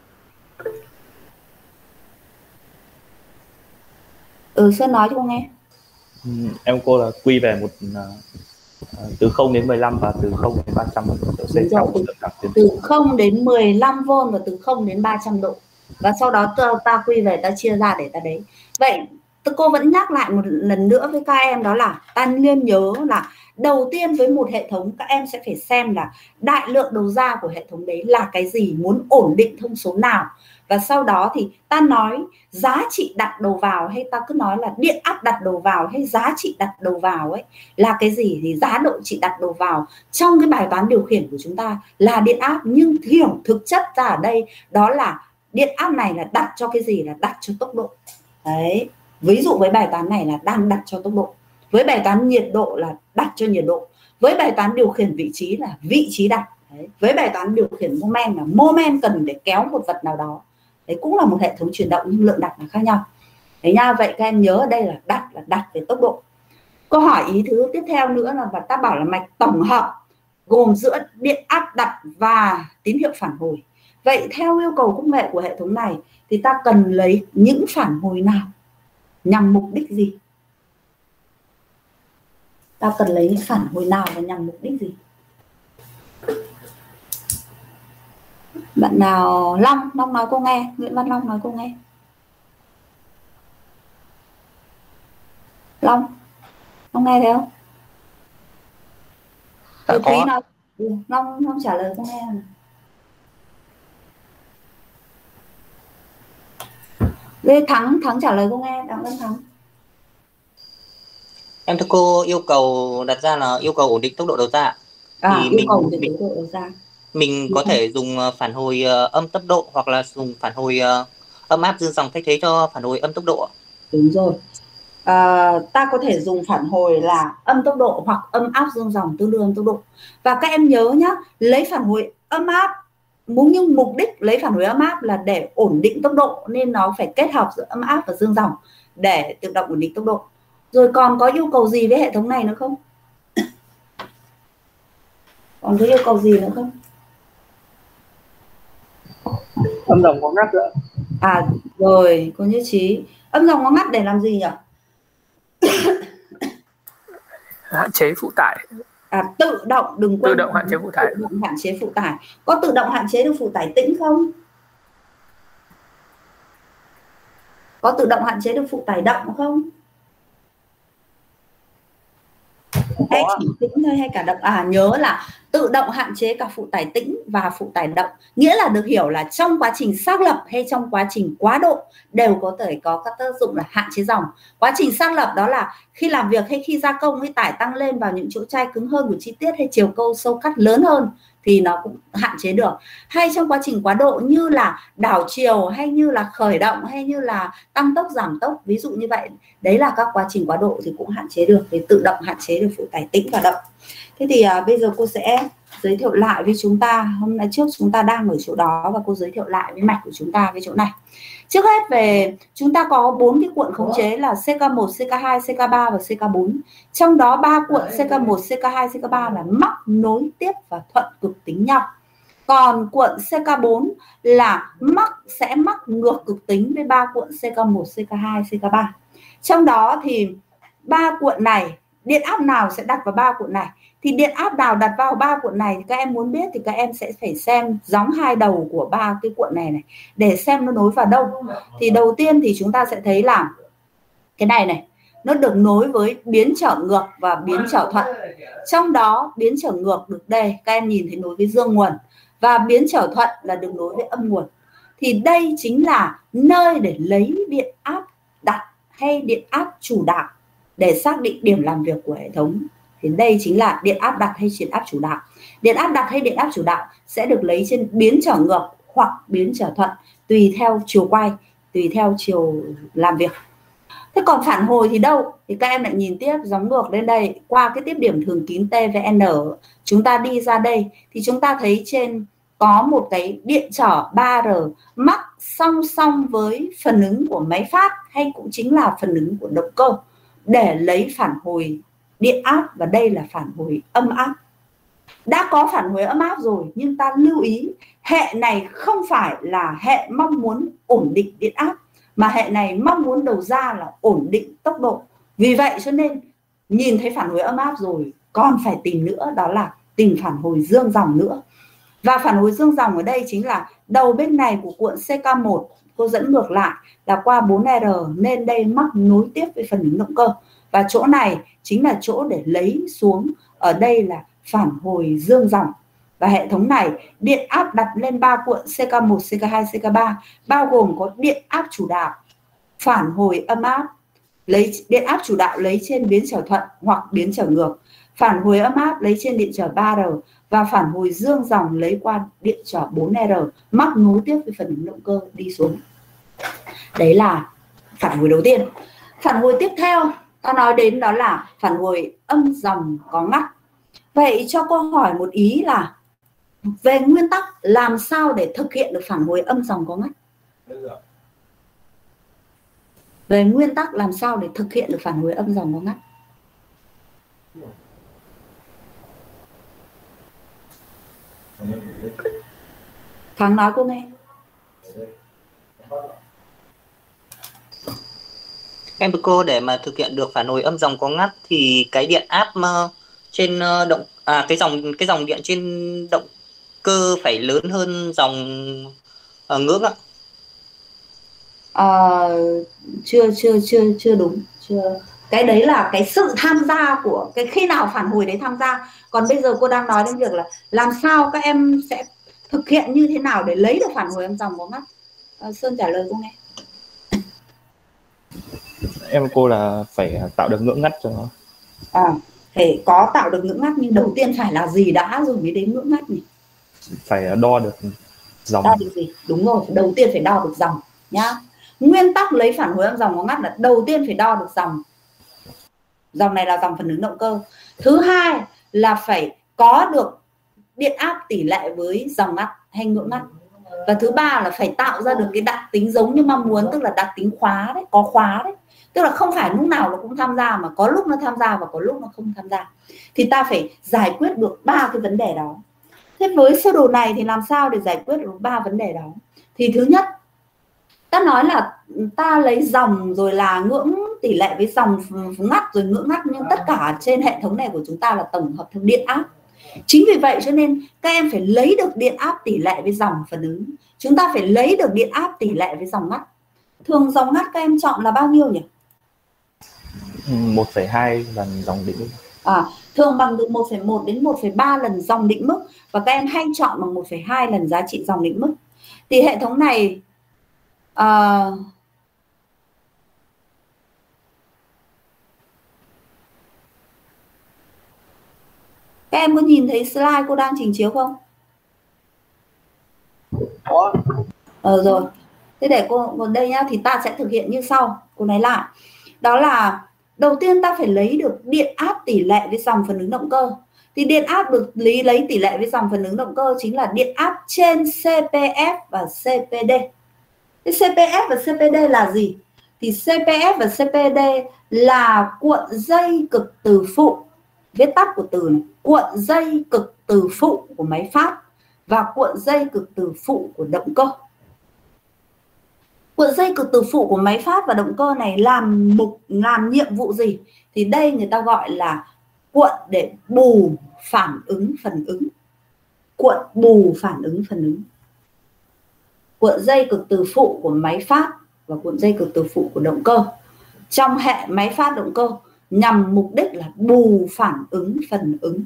Sơn nói cho cô nghe. Em cô là quy về từ 0 đến 15 và từ 0 đến 300 độ C. Từ 0 đến 15V và từ 0 đến 300 độ. Và sau đó ta quy về, ta chia ra để ta đấy. Vậy cô vẫn nhắc lại một lần nữa với các em, đó là ta nên nhớ là đầu tiên với một hệ thống các em sẽ phải xem là đại lượng đầu ra của hệ thống đấy là cái gì, muốn ổn định thông số nào. Và sau đó thì ta nói giá trị đặt đầu vào, hay ta cứ nói là điện áp đặt đầu vào, hay giá trị đặt đầu vào ấy là cái gì, thì giá độ trị đặt đầu vào trong cái bài toán điều khiển của chúng ta là điện áp. Nhưng hiểu thực chất ra ở đây đó là điện áp này là đặt cho cái gì, là đặt cho tốc độ. Đấy. Ví dụ với bài toán này là đang đặt cho tốc độ, với bài toán nhiệt độ là đặt cho nhiệt độ, với bài toán điều khiển vị trí là vị trí đặt. Đấy. Với bài toán điều khiển moment là moment cần để kéo một vật nào đó. Đấy cũng là một hệ thống chuyển động nhưng lượng đặt là khác nhau. Đấy nha, vậy các em nhớ ở đây là đặt về tốc độ. Câu hỏi ý thứ tiếp theo nữa là ta bảo là mạch tổng hợp gồm giữa điện áp đặt và tín hiệu phản hồi. Vậy theo yêu cầu công nghệ của hệ thống này thì ta cần lấy những phản hồi nào, nhằm mục đích gì? Ta cần lấy những phản hồi nào và nhằm mục đích gì? Bạn nào? Long nói cô nghe. Nguyễn Văn Long nói cô nghe. Long nghe thấy không? Thúy nói. Long trả lời cô nghe. Lê Thắng trả lời cô nghe. Đặng Văn Thắng. Em thưa cô, yêu cầu đặt ra là yêu cầu ổn định tốc độ đầu ra. Thì yêu cầu ổn định tốc độ đầu ra. Mình có thể dùng phản hồi âm tốc độ hoặc là dùng phản hồi âm áp dương dòng thay thế cho phản hồi âm tốc độ. Đúng rồi. Ta có thể dùng phản hồi là âm tốc độ hoặc âm áp dương dòng tương đương âm tốc độ. Và các em nhớ nhá, lấy phản hồi âm áp, nhưng mục đích lấy phản hồi âm áp là để ổn định tốc độ, nên nó phải kết hợp giữa âm áp và dương dòng để tự động ổn định tốc độ. Rồi còn có yêu cầu gì với hệ thống này nữa không? Còn có yêu cầu gì nữa không? Âm dòng có ngắt nữa. Rồi, cô Như Trí. Âm dòng có ngắt để làm gì nhỉ? Hạn chế phụ tải. Tự động, đừng quên. Tự động hạn chế phụ tải. Tự động hạn chế phụ tải. Có tự động hạn chế được phụ tải tĩnh không? Có tự động hạn chế được phụ tải động không? Hay chỉ tĩnh thôi hay cả động? Nhớ là tự động hạn chế cả phụ tải tĩnh và phụ tải động, nghĩa là được hiểu là trong quá trình xác lập hay trong quá trình quá độ đều có thể có các tác dụng là hạn chế dòng. Quá trình xác lập đó là khi làm việc hay khi gia công hay tải tăng lên vào những chỗ chai cứng hơn của chi tiết hay chiều câu sâu cắt lớn hơn thì nó cũng hạn chế được. Hay trong quá trình quá độ như là đảo chiều hay như là khởi động hay như là tăng tốc giảm tốc, ví dụ như vậy, đấy là các quá trình quá độ thì cũng hạn chế được, để tự động hạn chế được phụ tải tĩnh và động. Thế thì bây giờ cô sẽ giới thiệu lại với chúng ta. Hôm nay trước chúng ta đang ở chỗ đó và cô giới thiệu lại với mạch của chúng ta cái chỗ này. Trước hết về chúng ta có 4 cái cuộn khống chế là CK1, CK2, CK3 và CK4. Trong đó 3 cuộn CK1, CK2, CK3 là mắc nối tiếp và thuận cực tính nhau. Còn cuộn CK4 là sẽ mắc ngược cực tính với 3 cuộn CK1, CK2, CK3. Trong đó thì 3 cuộn này, điện áp nào sẽ đặt vào 3 cuộn này? Thì điện áp nào đặt vào 3 cuộn này thì các em muốn biết thì các em sẽ phải xem gióng hai đầu của 3 cái cuộn này để xem nó nối vào đâu. Thì đầu tiên thì chúng ta sẽ thấy là cái này nó được nối với biến trở ngược và biến trở thuận. Trong đó biến trở ngược được đây, các em nhìn thấy nối với dương nguồn, và biến trở thuận là được nối với âm nguồn. Thì đây chính là nơi để lấy điện áp đặt hay điện áp chủ đạo để xác định điểm làm việc của hệ thống. Thì đây chính là điện áp đặt hay điện áp chủ đạo. Điện áp đặt hay điện áp chủ đạo sẽ được lấy trên biến trở ngược hoặc biến trở thuận tùy theo chiều quay, tùy theo chiều làm việc. Thế còn phản hồi thì đâu? Thì các em lại nhìn tiếp gióng ngược lên đây, qua cái tiếp điểm thường kín T với N, chúng ta đi ra đây thì chúng ta thấy trên có một cái điện trở 3R mắc song song với phần ứng của máy phát hay cũng chính là phần ứng của động cơ để lấy phản hồi điện áp, và đây là phản hồi âm áp. Đã có phản hồi âm áp rồi nhưng ta lưu ý hệ này không phải là hệ mong muốn ổn định điện áp, mà hệ này mong muốn đầu ra là ổn định tốc độ. Vì vậy cho nên nhìn thấy phản hồi âm áp rồi còn phải tìm nữa, đó là tìm phản hồi dương dòng nữa. Và phản hồi dương dòng ở đây chính là đầu bên này của cuộn CK1 cô dẫn ngược lại là qua 4R, nên đây mắc nối tiếp với phần ứng động cơ. Và chỗ này chính là chỗ để lấy xuống, ở đây là phản hồi dương dòng. Và hệ thống này điện áp đặt lên 3 cuộn CK1, CK2, CK3 bao gồm có điện áp chủ đạo, phản hồi âm áp, lấy điện áp chủ đạo lấy trên biến trở thuận hoặc biến trở ngược, phản hồi âm áp lấy trên điện trở 3R và phản hồi dương dòng lấy qua điện trở 4R mắc nối tiếp với phần ứng động cơ đi xuống. Đấy là phản hồi đầu tiên. Phản hồi tiếp theo ta nói đến đó là phản hồi âm dòng có ngắt. Vậy cho cô hỏi một ý là về nguyên tắc làm sao để thực hiện được phản hồi âm dòng có ngắt? Về nguyên tắc làm sao để thực hiện được phản hồi âm dòng có ngắt? Thắng nói cô nghe. Em thưa cô, để mà thực hiện được phản hồi âm dòng có ngắt thì cái điện áp trên cái dòng điện trên động cơ phải lớn hơn dòng ngưỡng ạ. Chưa đúng, chưa. Cái đấy là cái sự tham gia của cái khi nào phản hồi đấy tham gia. Còn bây giờ cô đang nói đến việc là làm sao các em sẽ thực hiện như thế nào để lấy được phản hồi âm dòng có ngắt. Sơn trả lời cô nghe. Em cô là phải tạo được ngưỡng ngắt cho nó. Phải có tạo được ngưỡng ngắt, nhưng đầu tiên phải là gì đã rồi mới đến ngưỡng ngắt nhỉ? Phải đo được dòng. Đo được gì? Đúng rồi, đầu tiên phải đo được dòng nhá. Nguyên tắc lấy phản hồi âm dòng có ngắt là đầu tiên phải đo được dòng. Dòng này là dòng phản ứng động cơ. Thứ hai là phải có được điện áp tỷ lệ với dòng ngắt hay ngưỡng ngắt. Và thứ ba là phải tạo ra được cái đặc tính giống như mong muốn, tức là đặc tính khóa đấy, có khóa đấy. Tức là không phải lúc nào nó cũng tham gia, mà có lúc nó tham gia và có lúc nó không tham gia. Thì ta phải giải quyết được 3 cái vấn đề đó. Thế với sơ đồ này thì làm sao để giải quyết được 3 vấn đề đó? Thì thứ nhất, ta nói là ta lấy dòng rồi là ngưỡng tỷ lệ với dòng ngắt rồi ngưỡng ngắt, nhưng tất cả trên hệ thống này của chúng ta là tổng hợp theo điện áp. Chính vì vậy cho nên các em phải lấy được điện áp tỷ lệ với dòng phản ứng. Chúng ta phải lấy được điện áp tỷ lệ với dòng ngắt. Thường dòng ngắt các em chọn là bao nhiêu nhỉ? 1,2 lần dòng định mức. Thường bằng từ 1,1 đến 1,3 lần dòng định mức, và các em hay chọn bằng 1,2 lần giá trị dòng định mức. Thì hệ thống này các em có nhìn thấy slide cô đang trình chiếu không? Có. Rồi. Thế để cô đây nhá, thì ta sẽ thực hiện như sau. Cô nói lại. Đó là đầu tiên ta phải lấy được điện áp tỷ lệ với dòng phản ứng động cơ. Thì điện áp được lấy tỷ lệ với dòng phản ứng động cơ chính là điện áp trên CPF và CPD. Cái CPF và CPD là gì? Thì CPF và CPD là cuộn dây cực từ phụ, viết tắt của từ này, cuộn dây cực từ phụ của máy phát và cuộn dây cực từ phụ của động cơ. Cuộn dây cực từ phụ của máy phát và động cơ này làm nhiệm vụ gì? Thì đây người ta gọi là cuộn để bù phản ứng phần ứng. Cuộn bù phản ứng phần ứng. Cuộn dây cực từ phụ của máy phát và cuộn dây cực từ phụ của động cơ trong hệ máy phát động cơ nhằm mục đích là bù phản ứng phần ứng.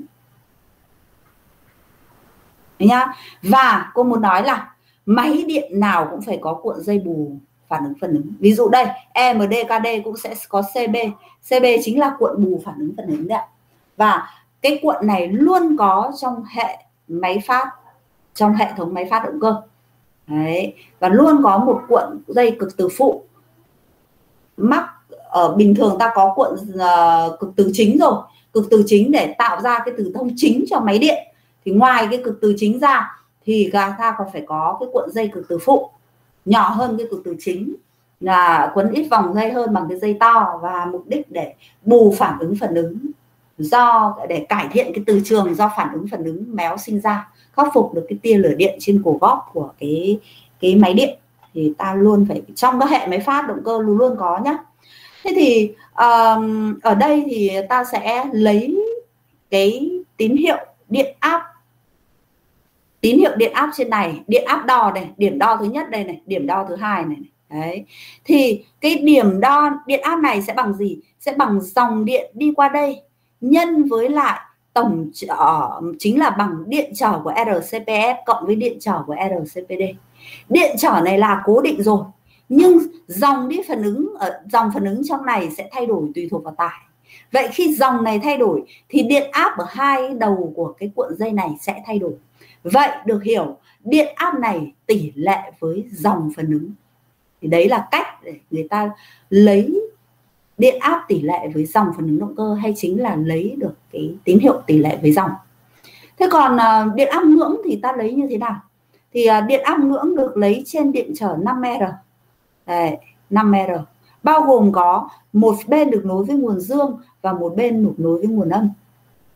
Đấy nhá. Và cô muốn nói là máy điện nào cũng phải có cuộn dây bù phản ứng phần ứng. Ví dụ đây, EMD, KD cũng sẽ có CB. CB chính là cuộn bù phản ứng phần ứng đấy. Và cái cuộn này luôn có trong hệ máy phát, trong hệ thống máy phát động cơ. Đấy. Và luôn có một cuộn dây cực từ phụ. Mắc ở bình thường ta có cuộn cực từ chính rồi. Cực từ chính để tạo ra cái từ thông chính cho máy điện. Thì ngoài cái cực từ chính ra thì ta còn phải có cái cuộn dây cực từ phụ nhỏ hơn cái cực từ chính, là quấn ít vòng dây hơn bằng cái dây to, và mục đích để bù phản ứng phần ứng, để cải thiện cái từ trường do phản ứng phần ứng méo sinh ra, khắc phục được cái tia lửa điện trên cổ góp của cái máy điện. Thì ta luôn phải trong các hệ máy phát động cơ luôn có nhá. Thế thì ở đây thì ta sẽ lấy cái tín hiệu điện áp. Tín hiệu điện áp trên này, điện áp đo này, điểm đo thứ nhất đây này, điểm đo thứ hai này. Đấy. Thì cái điểm đo điện áp này sẽ bằng gì? Sẽ bằng dòng điện đi qua đây nhân với lại tổng trở, chính là bằng điện trở của RCPF cộng với điện trở của RCPD. Điện trở này là cố định rồi, nhưng dòng phản ứng trong này sẽ thay đổi tùy thuộc vào tải. Vậy khi dòng này thay đổi thì điện áp ở hai đầu của cái cuộn dây này sẽ thay đổi. Vậy được hiểu điện áp này tỷ lệ với dòng phản ứng. Thì đấy là cách để người ta lấy điện áp tỷ lệ với dòng phản ứng động cơ, hay chính là lấy được cái tín hiệu tỷ lệ với dòng. Thế còn điện áp ngưỡng thì ta lấy như thế nào? Thì điện áp ngưỡng được lấy trên điện trở 5R. Đây, 5R. Bao gồm có một bên được nối với nguồn dương và một bên được nối với nguồn âm.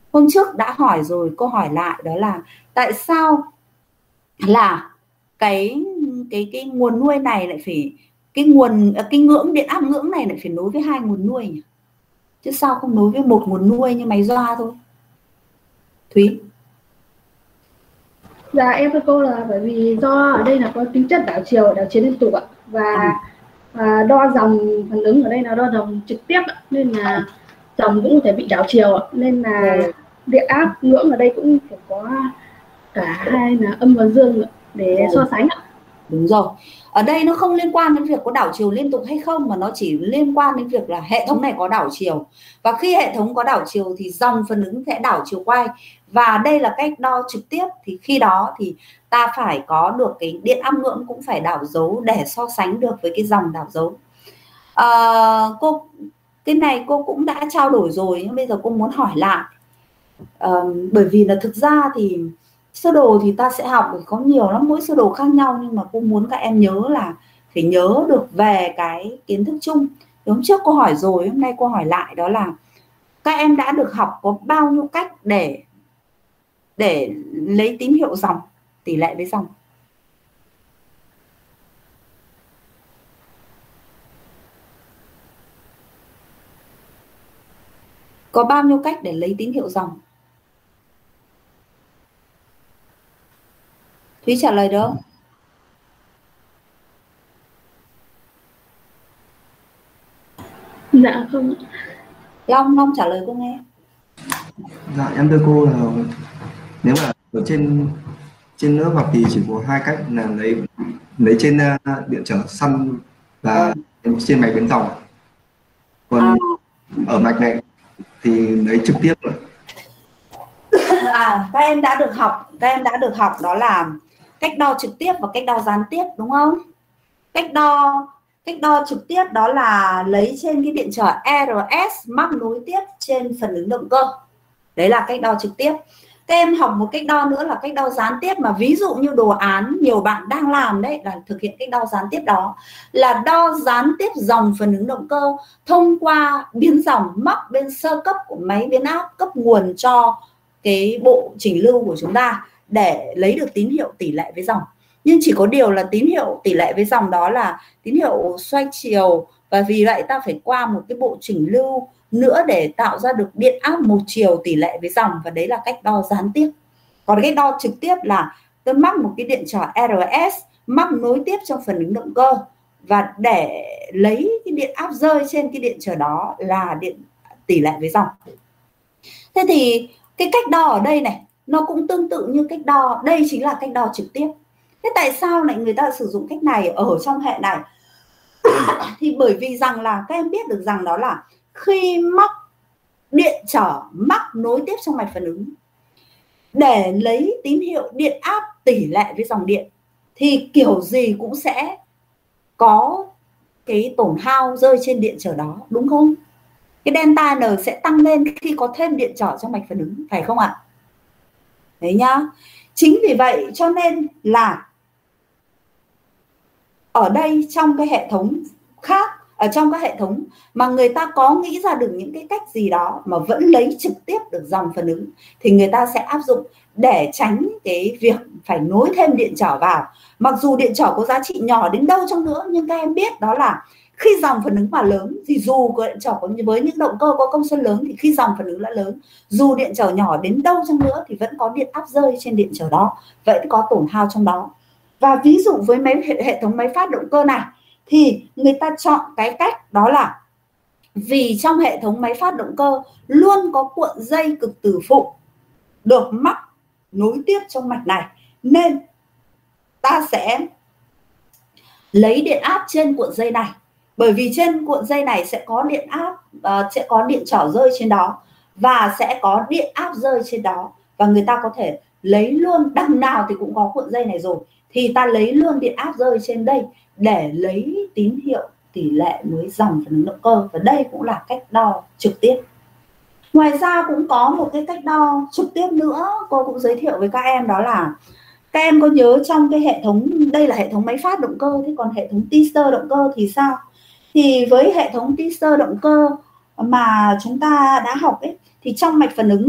Hôm trước đã hỏi rồi, cô hỏi lại đó là tại sao là cái nguồn nuôi này lại phải cái ngưỡng điện áp ngưỡng này lại phải nối với 2 nguồn nuôi nhỉ? Chứ sao không nối với một nguồn nuôi như máy doa thôi? Thúy. Dạ em thưa cô là bởi vì do ở đây là có tính chất đảo chiều liên tục ạ, và đo dòng phản ứng ở đây là đo dòng trực tiếp ạ, nên là dòng cũng có thể bị đảo chiều ạ, nên là điện áp ngưỡng ở đây cũng phải có cả hai là âm và dương để so sánh ạ. Đúng rồi. Ở đây nó không liên quan đến việc có đảo chiều liên tục hay không, mà nó chỉ liên quan đến việc là hệ thống này có đảo chiều. Và khi hệ thống có đảo chiều thì dòng phản ứng sẽ đảo chiều quay. Và đây là cách đo trực tiếp, thì khi đó thì ta phải có được cái điện áp ngưỡng cũng phải đảo dấu để so sánh được với cái dòng đảo dấu. Cái này cô cũng đã trao đổi rồi, nhưng bây giờ cô muốn hỏi lại. Bởi vì là thực ra thì sơ đồ thì ta sẽ học có nhiều lắm, mỗi sơ đồ khác nhau, nhưng mà cô muốn các em nhớ là phải nhớ được về cái kiến thức chung. Hôm trước cô hỏi rồi, hôm nay cô hỏi lại, đó là các em đã được học có bao nhiêu cách để lấy tín hiệu dòng tỷ lệ với dòng. Có bao nhiêu cách để lấy tín hiệu dòng? Thúy trả lời được. Dạ không. Long trả lời cô nghe. Dạ em thưa cô là nếu mà ở trên lớp học thì chỉ có 2 cách là lấy trên điện trở săn và trên mạch biến dòng. Còn ở mạch này thì lấy trực tiếp rồi. Các em đã được học đó là cách đo trực tiếp và cách đo gián tiếp, đúng không? Cách đo trực tiếp đó là lấy trên cái điện trở RS mắc nối tiếp trên phần ứng động cơ. Đấy là cách đo trực tiếp. Các em học một cách đo nữa là cách đo gián tiếp, mà ví dụ như đồ án nhiều bạn đang làm đấy là thực hiện cách đo gián tiếp, đó là đo gián tiếp dòng phần ứng động cơ thông qua biến dòng mắc bên sơ cấp của máy biến áp cấp nguồn cho cái bộ chỉnh lưu của chúng ta để lấy được tín hiệu tỷ lệ với dòng. Nhưng chỉ có điều là tín hiệu tỷ lệ với dòng đó là tín hiệu xoay chiều, và vì vậy ta phải qua một cái bộ chỉnh lưu nữa để tạo ra được điện áp một chiều tỷ lệ với dòng, và đấy là cách đo gián tiếp. Còn cách đo trực tiếp là tôi mắc một cái điện trở RS mắc nối tiếp trong phần ứng động cơ, và để lấy cái điện áp rơi trên cái điện trở đó là điện tỷ lệ với dòng. Thế thì cái cách đo ở đây này nó cũng tương tự như cách đo, đây chính là cách đo trực tiếp. Thế tại sao lại người ta sử dụng cách này ở trong hệ này? Thì bởi vì rằng là các em biết được rằng đó là khi mắc điện trở mắc nối tiếp trong mạch phản ứng để lấy tín hiệu điện áp tỷ lệ với dòng điện thì kiểu gì cũng sẽ có cái tổn hao rơi trên điện trở đó, đúng không? Cái delta N sẽ tăng lên khi có thêm điện trở trong mạch phản ứng, phải không ạ? Đấy nhá. Chính vì vậy cho nên là ở đây trong cái hệ thống khác, ở trong các hệ thống mà người ta có nghĩ ra được những cái cách gì đó mà vẫn lấy trực tiếp được dòng phản ứng thì người ta sẽ áp dụng để tránh cái việc phải nối thêm điện trở vào. Mặc dù điện trở có giá trị nhỏ đến đâu chăng nữa, nhưng các em biết đó là khi dòng phản ứng mà lớn thì dù có điện trở với những động cơ có công suất lớn thì khi dòng phản ứng đã lớn, dù điện trở nhỏ đến đâu chăng nữa thì vẫn có điện áp rơi trên điện trở đó, vậy có tổn hao trong đó. Và ví dụ với hệ thống máy phát động cơ này thì người ta chọn cái cách đó là vì trong hệ thống máy phát động cơ luôn có cuộn dây cực tử phụ được mắc nối tiếp trong mạch này, nên ta sẽ lấy điện áp trên cuộn dây này, bởi vì trên cuộn dây này sẽ có điện áp, sẽ có điện trở rơi trên đó và sẽ có điện áp rơi trên đó, và người ta có thể lấy luôn, đằng nào thì cũng có cuộn dây này rồi thì ta lấy luôn điện áp rơi trên đây để lấy tín hiệu tỷ lệ với dòng phản ứng động cơ, và đây cũng là cách đo trực tiếp. Ngoài ra cũng có một cái cách đo trực tiếp nữa cô cũng giới thiệu với các em, đó là các em có nhớ trong cái hệ thống, đây là hệ thống máy phát động cơ, thế còn hệ thống teaser động cơ thì sao? Thì với hệ thống teaser động cơ mà chúng ta đã học ấy, thì trong mạch phản ứng này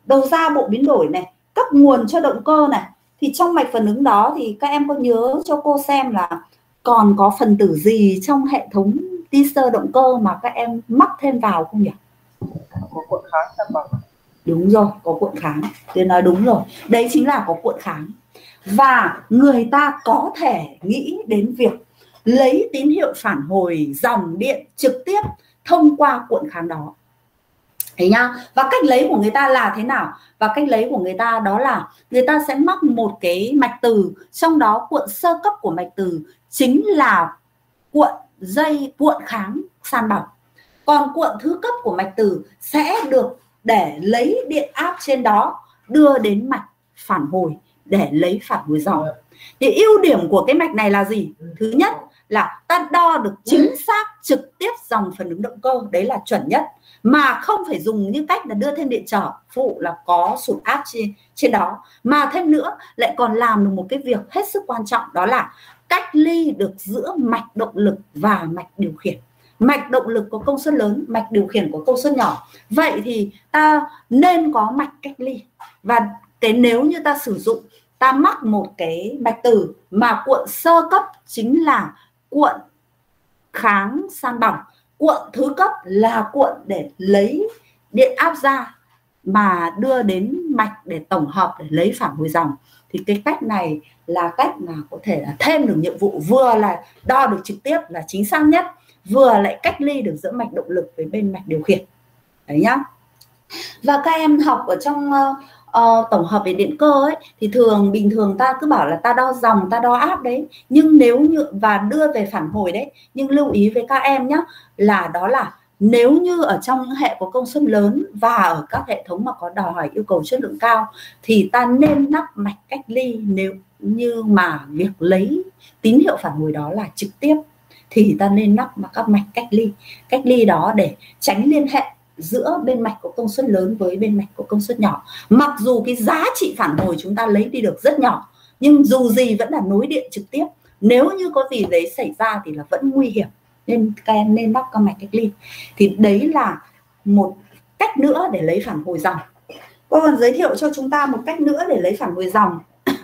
đầu ra bộ biến đổi này, cấp nguồn cho động cơ này, thì trong mạch phản ứng đó thì các em có nhớ cho cô xem là còn có phần tử gì trong hệ thống teaser động cơ mà các em mắc thêm vào không nhỉ? Có cuộn kháng san bằng. Đúng rồi, có cuộn kháng. Tôi nói đúng rồi, đấy chính là có cuộn kháng. Và người ta có thể nghĩ đến việc lấy tín hiệu phản hồi dòng điện trực tiếp thông qua cuộn kháng đó. Thế nhá. Và cách lấy của người ta là thế nào? Và cách lấy của người ta đó là người ta sẽ mắc một cái mạch từ, trong đó cuộn sơ cấp của mạch từ chính là cuộn dây cuộn kháng san bằng. Còn cuộn thứ cấp của mạch từ sẽ được để lấy điện áp trên đó đưa đến mạch phản hồi để lấy phản hồi dòng. Thì ưu điểm của cái mạch này là gì? Thứ nhất là ta đo được chính xác trực tiếp dòng phản ứng động cơ, đấy là chuẩn nhất, mà không phải dùng như cách là đưa thêm điện trở phụ là có sụt áp trên đó, mà thêm nữa lại còn làm được một cái việc hết sức quan trọng, đó là cách ly được giữa mạch động lực và mạch điều khiển. Mạch động lực có công suất lớn, mạch điều khiển có công suất nhỏ. Vậy thì ta nên có mạch cách ly. Và cái nếu như ta sử dụng, ta mắc một cái mạch từ mà cuộn sơ cấp chính là cuộn kháng san bằng, cuộn thứ cấp là cuộn để lấy điện áp ra mà đưa đến mạch để tổng hợp để lấy phản hồi dòng, thì cái cách này là cách mà có thể là thêm được nhiệm vụ, vừa là đo được trực tiếp là chính xác nhất, vừa lại cách ly được giữa mạch động lực với bên mạch điều khiển. Đấy nhá. Và các em học ở trong tổng hợp về điện cơ ấy, thì bình thường ta cứ bảo là ta đo dòng, ta đo áp đấy, nhưng nếu như và đưa về phản hồi đấy, nhưng lưu ý với các em nhé, là đó là nếu như ở trong những hệ có công suất lớn và ở các hệ thống mà có đòi hỏi yêu cầu chất lượng cao thì ta nên lắp mạch cách ly. Nếu như mà việc lấy tín hiệu phản hồi đó là trực tiếp thì ta nên lắp các mạch cách ly đó để tránh liên hệ giữa bên mạch có công suất lớn với bên mạch có công suất nhỏ. Mặc dù cái giá trị phản hồi chúng ta lấy đi được rất nhỏ, nhưng dù gì vẫn là nối điện trực tiếp, nếu như có gì đấy xảy ra thì là vẫn nguy hiểm, nên các em nên lắp các mạch cách ly. Thì đấy là một cách nữa để lấy phản hồi dòng. Cô còn giới thiệu cho chúng ta một cách nữa để lấy phản hồi dòng.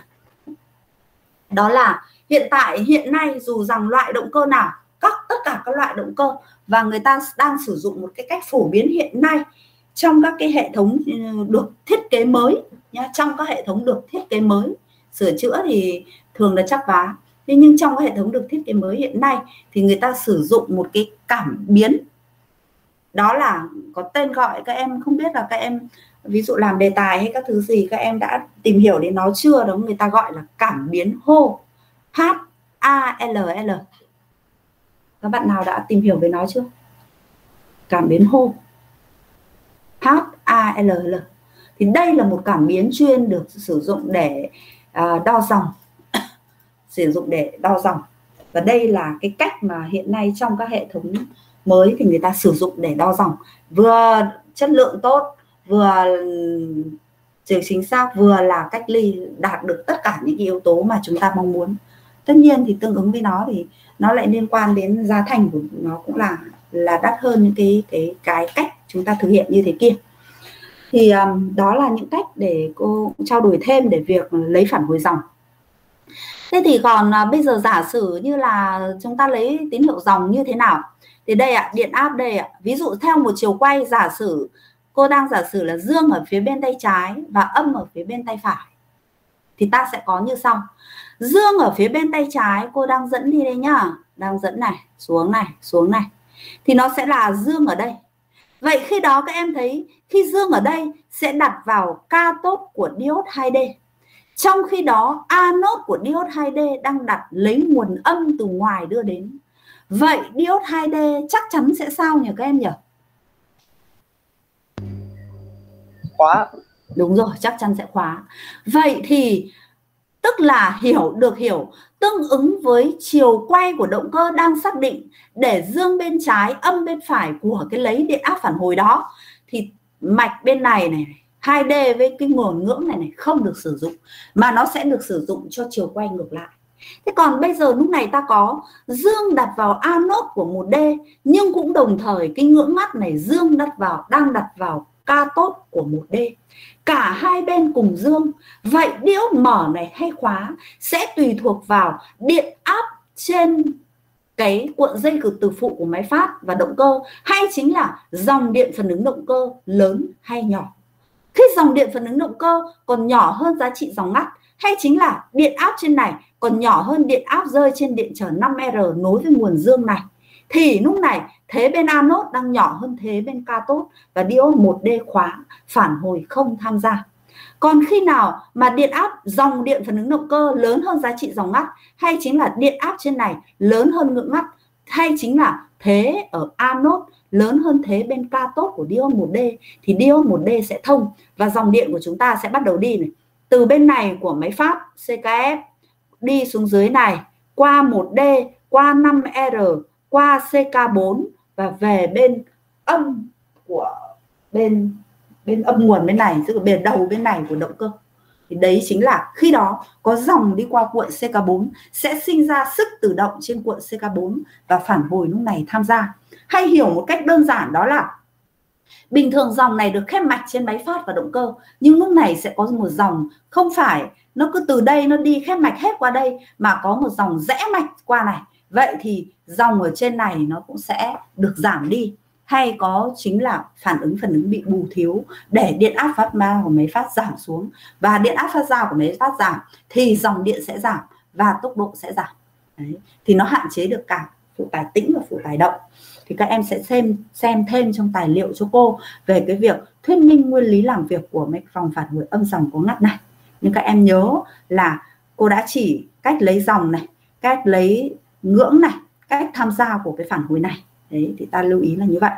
Đó là hiện nay dù rằng loại động cơ nào, tất cả các loại động cơ, và người ta đang sử dụng một cái cách phổ biến hiện nay trong các cái hệ thống được thiết kế mới nhá, trong các hệ thống được thiết kế mới, sửa chữa thì thường là chắc vá. Thế nhưng trong các hệ thống được thiết kế mới hiện nay thì người ta sử dụng một cái cảm biến, đó là có tên gọi, các em không biết là các em ví dụ làm đề tài hay các thứ gì các em đã tìm hiểu đến nó chưa đó, người ta gọi là cảm biến Hall, HALL. Các bạn nào đã tìm hiểu về nó chưa? Cảm biến Hall, HALL. Thì đây là một cảm biến chuyên được sử dụng để đo dòng, sử dụng để đo dòng. Và đây là cái cách mà hiện nay trong các hệ thống mới thì người ta sử dụng để đo dòng, vừa chất lượng tốt, vừa chính xác, vừa là cách ly, đạt được tất cả những cái yếu tố mà chúng ta mong muốn. Tất nhiên thì tương ứng với nó thì nó lại liên quan đến giá thành của nó cũng là đắt hơn những cái cách chúng ta thực hiện như thế kia. Thì đó là những cách để cô trao đổi thêm để việc lấy phản hồi dòng. Thế thì còn bây giờ giả sử như là chúng ta lấy tín hiệu dòng như thế nào? Thì đây ạ, điện áp đây ạ. Ví dụ theo một chiều quay, giả sử cô đang giả sử là dương ở phía bên tay trái và âm ở phía bên tay phải, thì ta sẽ có như sau. Dương ở phía bên tay trái cô đang dẫn đi đây nhá, đang dẫn này, xuống này, xuống này, thì nó sẽ là dương ở đây. Vậy khi đó các em thấy khi dương ở đây sẽ đặt vào cathode của diode 2D. Trong khi đó anode của diode 2D đang đặt lấy nguồn âm từ ngoài đưa đến. Vậy diode 2D chắc chắn sẽ sao nhỉ các em nhỉ? Khóa. Đúng rồi, chắc chắn sẽ khóa. Vậy thì tức là được hiểu tương ứng với chiều quay của động cơ đang xác định để dương bên trái, âm bên phải của cái lấy điện áp phản hồi đó, thì mạch bên này 2D với cái nguồn ngưỡng này không được sử dụng, mà nó sẽ được sử dụng cho chiều quay ngược lại. Thế còn bây giờ lúc này ta có dương đặt vào anode của 1D, nhưng cũng đồng thời cái ngưỡng mắt này dương đang đặt vào cathode của 1D. Cả hai bên cùng dương. Vậy diode mở này hay khóa sẽ tùy thuộc vào điện áp trên cái cuộn dây cực từ phụ của máy phát và động cơ, hay chính là dòng điện phản ứng động cơ lớn hay nhỏ. Khi dòng điện phản ứng động cơ còn nhỏ hơn giá trị dòng ngắt, hay chính là điện áp trên này còn nhỏ hơn điện áp rơi trên điện trở 5R nối với nguồn dương này, thì lúc này thế bên anode đang nhỏ hơn thế bên cathode và diode 1D khóa, phản hồi không tham gia. Còn khi nào mà điện áp dòng điện phản ứng động cơ lớn hơn giá trị dòng ngắt, hay chính là điện áp trên này lớn hơn ngưỡng ngắt, hay chính là thế ở anode lớn hơn thế bên cathode của diode 1D, thì diode 1D sẽ thông và dòng điện của chúng ta sẽ bắt đầu đi này. Từ bên này của máy phát CKF đi xuống dưới này, qua 1D, qua 5R, qua CK4 và về bên âm của bên âm nguồn bên này, tức là bên đầu bên này của động cơ. Thì đấy chính là khi đó có dòng đi qua cuộn CK4 sẽ sinh ra sức tự động trên cuộn CK4 và phản hồi lúc này tham gia. Hay hiểu một cách đơn giản đó là bình thường dòng này được khép mạch trên máy phát và động cơ, nhưng lúc này sẽ có một dòng không phải nó cứ từ đây nó đi khép mạch hết qua đây, mà có một dòng rẽ mạch qua này. Vậy thì dòng ở trên này nó cũng sẽ được giảm đi, hay có chính là phản ứng bị bù thiếu để điện áp phát ra của máy phát giảm xuống, và điện áp phát ra của máy phát giảm thì dòng điện sẽ giảm và tốc độ sẽ giảm. Đấy. Thì nó hạn chế được cả phụ tải tĩnh và phụ tải động. Thì các em sẽ xem thêm trong tài liệu cho cô về cái việc thuyết minh nguyên lý làm việc của mạch vòng phản hồi âm dòng có ngắt này. Nhưng các em nhớ là cô đã chỉ cách lấy dòng này, cách lấy ngưỡng này, cách tham gia của cái phản hồi này. Đấy, thì ta lưu ý là như vậy.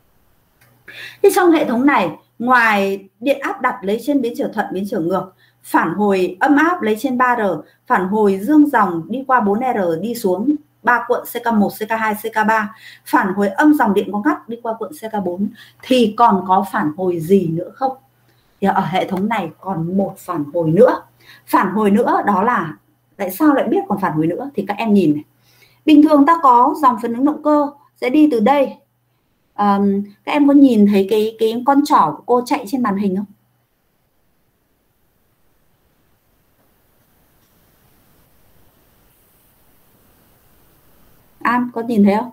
Thì trong hệ thống này, ngoài điện áp đặt lấy trên biến trở thuận, biến trở ngược, phản hồi âm áp lấy trên 3R, phản hồi dương dòng đi qua 4R đi xuống 3 cuộn CK1, CK2, CK3, phản hồi âm dòng điện có ngắt đi qua cuộn CK4, thì còn có phản hồi gì nữa không? Thì ở hệ thống này còn một phản hồi nữa. Phản hồi nữa đó là, tại sao lại biết còn phản hồi nữa? Thì các em nhìn này. Bình thường ta có dòng phản ứng động cơ sẽ đi từ đây. Các em có nhìn thấy cái con trỏ của cô chạy trên màn hình không? An có nhìn thấy không?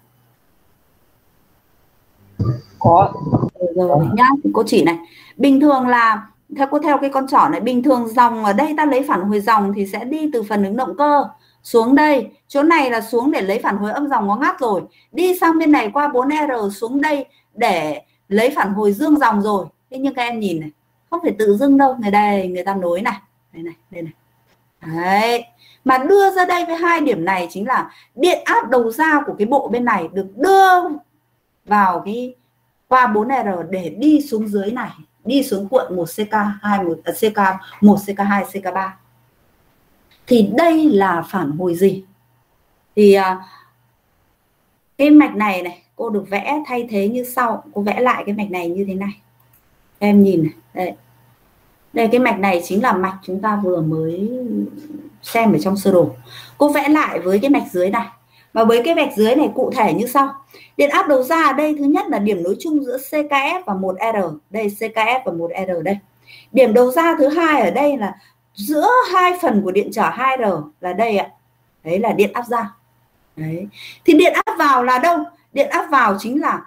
Có. Rồi nhá, thì cô chỉ này. Bình thường là theo cái con trỏ này, bình thường dòng ở đây ta lấy phản hồi dòng thì sẽ đi từ phản ứng động cơ xuống đây, chỗ này là xuống để lấy phản hồi âm dòng có ngắt rồi, đi sang bên này qua 4R xuống đây để lấy phản hồi dương dòng rồi. Thế nhưng các em nhìn này, không phải tự dưng đâu, người ta nối này, đây này. Đấy. Mà đưa ra đây với hai điểm này chính là điện áp đầu ra của cái bộ bên này được đưa vào cái qua 4R để đi xuống dưới này, đi xuống cuộn 1CK2, CK1, CK2, CK3. Thì đây là phản hồi gì? Thì cái mạch này cô được vẽ thay thế như sau. Cô vẽ lại cái mạch này như thế này. Em nhìn này, đây. Đây cái mạch này chính là mạch chúng ta vừa mới xem ở trong sơ đồ. Cô vẽ lại với cái mạch dưới này. Và với cái mạch dưới này cụ thể như sau. Điện áp đầu ra ở đây thứ nhất là điểm nối chung giữa CKF và 1R. Đây CKF và 1R đây. Điểm đầu ra thứ hai ở đây là giữa hai phần của điện trở 2R là đây ạ. Đấy là điện áp ra. Đấy. Thì điện áp vào là đâu? Điện áp vào chính là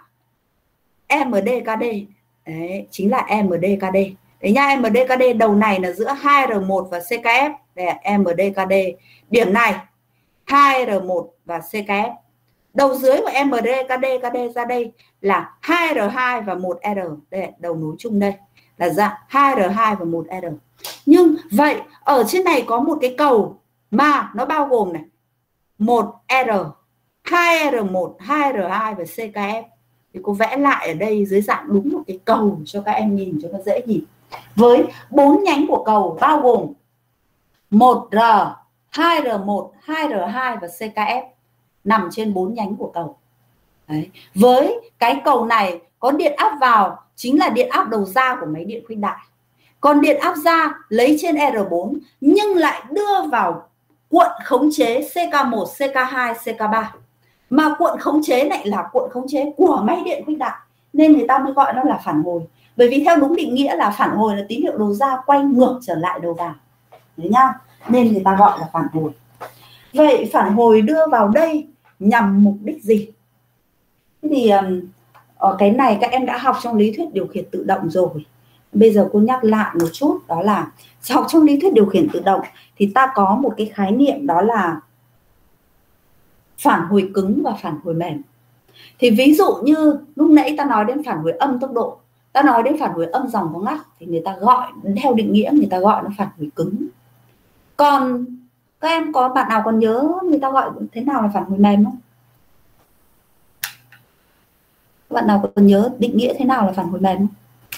MDKD. Đấy, chính là MDKD. Đấy nha, MDKD đầu này là giữa 2R1 và CKF. Đây là MDKD. Điểm này 2R1 và CKF. Đầu dưới của MDKD ra đây là 2R2 và 1R. Đây là đầu nối chung đây. Là dạng 2R2 và 1R. Nhưng vậy ở trên này có một cái cầu mà nó bao gồm này 1R, 2R1, 2R2 và CKF. Thì cô vẽ lại ở đây dưới dạng đúng một cái cầu cho các em nhìn cho nó dễ nhìn. Với 4 nhánh của cầu bao gồm 1R, 2R1, 2R2 và CKF nằm trên 4 nhánh của cầu. Đấy. Với cái cầu này có điện áp vào chính là điện áp đầu ra của máy điện khuynh đại. Còn điện áp ra lấy trên R4 nhưng lại đưa vào cuộn khống chế CK1, CK2, CK3. Mà cuộn khống chế này là cuộn khống chế của máy điện khuynh đại. nên người ta mới gọi nó là phản hồi. Bởi vì theo đúng định nghĩa là phản hồi là tín hiệu đầu ra quay ngược trở lại đầu vào. Đấy nhá, nên người ta gọi là phản hồi. Vậy phản hồi đưa vào đây nhằm mục đích gì? Thế thì cái này các em đã học trong lý thuyết điều khiển tự động rồi. Bây giờ cô nhắc lại một chút, đó là học trong lý thuyết điều khiển tự động thì ta có một cái khái niệm, đó là phản hồi cứng và phản hồi mềm. Thì ví dụ như lúc nãy ta nói đến phản hồi âm tốc độ, ta nói đến phản hồi âm dòng có ngắt, thì người ta gọi theo định nghĩa người ta gọi nó phản hồi cứng. Còn các em có bạn nào còn nhớ người ta gọi thế nào là phản hồi mềm không? Bạn nào còn nhớ định nghĩa thế nào là phản hồi mềm không?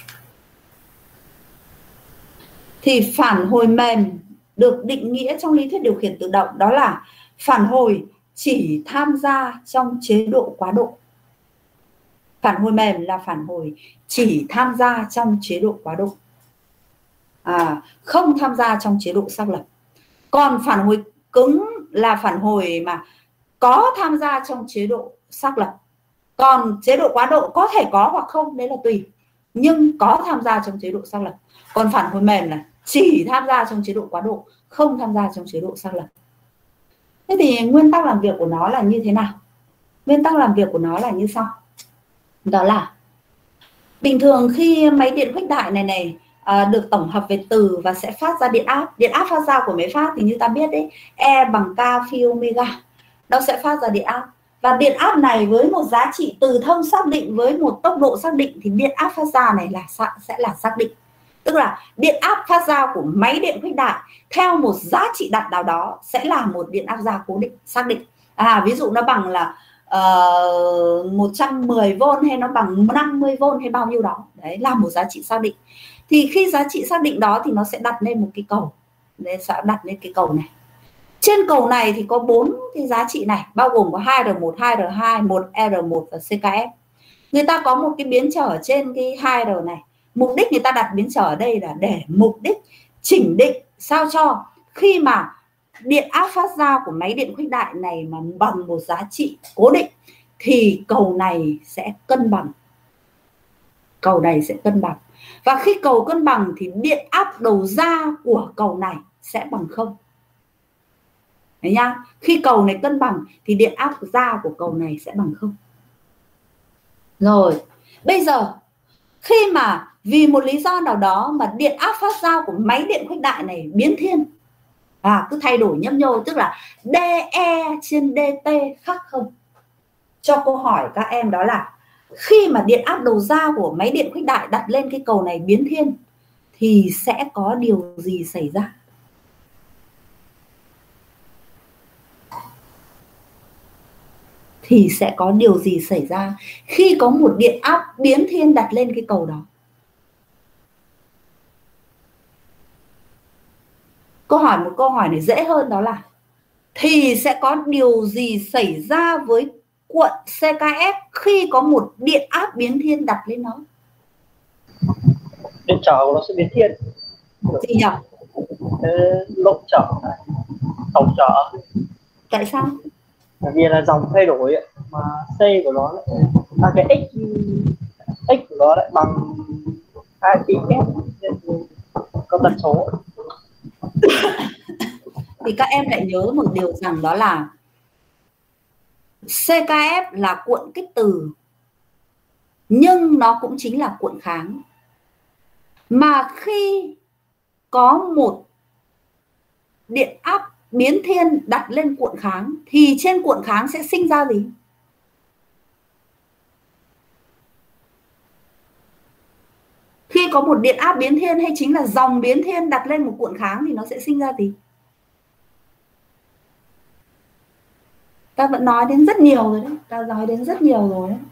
Thì phản hồi mềm được định nghĩa trong lý thuyết điều khiển tự động đó là phản hồi chỉ tham gia trong chế độ quá độ. Phản hồi mềm là phản hồi chỉ tham gia trong chế độ quá độ, không tham gia trong chế độ xác lập. Còn phản hồi cứng là phản hồi mà có tham gia trong chế độ xác lập. Còn chế độ quá độ có thể có hoặc không, đấy là tùy, nhưng có tham gia trong chế độ xác lập. Còn phản hồi mềm là chỉ tham gia trong chế độ quá độ, không tham gia trong chế độ xác lập. Thế thì nguyên tắc làm việc của nó là như thế nào? Nguyên tắc làm việc của nó là như sau. Đó là bình thường khi máy điện khuếch đại này được tổng hợp về từ và sẽ phát ra điện áp. Điện áp phát ra của máy phát thì như ta biết đấy, E bằng K phi omega. Nó sẽ phát ra điện áp. Và điện áp này với một giá trị từ thông xác định với một tốc độ xác định thì điện áp phát ra này sẽ là xác định. Tức là điện áp phát ra của máy điện khuếch đại theo một giá trị đặt nào đó sẽ là một điện áp ra cố định, xác định. Ví dụ nó bằng là 110V hay nó bằng 50V hay bao nhiêu đó. Đấy là một giá trị xác định. Thì khi giá trị xác định đó thì nó sẽ đặt lên một cái cầu. Đấy, sẽ đặt lên cái cầu này. Trên cầu này thì có 4 cái giá trị này, bao gồm có 2R1, 2R2, 1R1 và CKF. Người ta có một cái biến trở trên cái 2R này. Mục đích người ta đặt biến trở ở đây là để mục đích chỉnh định sao cho khi mà điện áp phát ra của máy điện khuếch đại này mà bằng một giá trị cố định thì cầu này sẽ cân bằng. Cầu này sẽ cân bằng. Và khi cầu cân bằng thì điện áp đầu ra của cầu này sẽ bằng 0. Đấy nhá. Khi cầu này cân bằng thì điện áp ra của cầu này sẽ bằng 0. Rồi, bây giờ khi mà vì một lý do nào đó mà điện áp phát ra của máy điện khuếch đại này biến thiên, cứ thay đổi nhấp nhô, tức là DE trên DT khác 0. Cho câu hỏi các em đó là khi mà điện áp đầu ra của máy điện khuếch đại đặt lên cái cầu này biến thiên thì sẽ có điều gì xảy ra? Thì sẽ có điều gì xảy ra khi có một điện áp biến thiên đặt lên cái cầu đó? Một câu hỏi này dễ hơn, đó là thì sẽ có điều gì xảy ra với cuộn CKF khi có một điện áp biến thiên đặt lên nó? Điện trở của nó sẽ biến thiên. Gì nhỉ? Lộ trở, tổng trở. Tại sao? Bởi vì là dòng thay đổi mà C của nó lại, cái x của nó lại bằng 2πf nên có tần số. Thì các em lại nhớ một điều rằng đó là CKF là cuộn kích từ nhưng nó cũng chính là cuộn kháng. Mà khi có một điện áp biến thiên đặt lên cuộn kháng thì trên cuộn kháng sẽ sinh ra gì? Khi có một điện áp biến thiên hay chính là dòng biến thiên đặt lên một cuộn kháng thì nó sẽ sinh ra gì? Ta vẫn nói đến rất nhiều rồi đấy. Ta nói đến rất nhiều rồi đấy.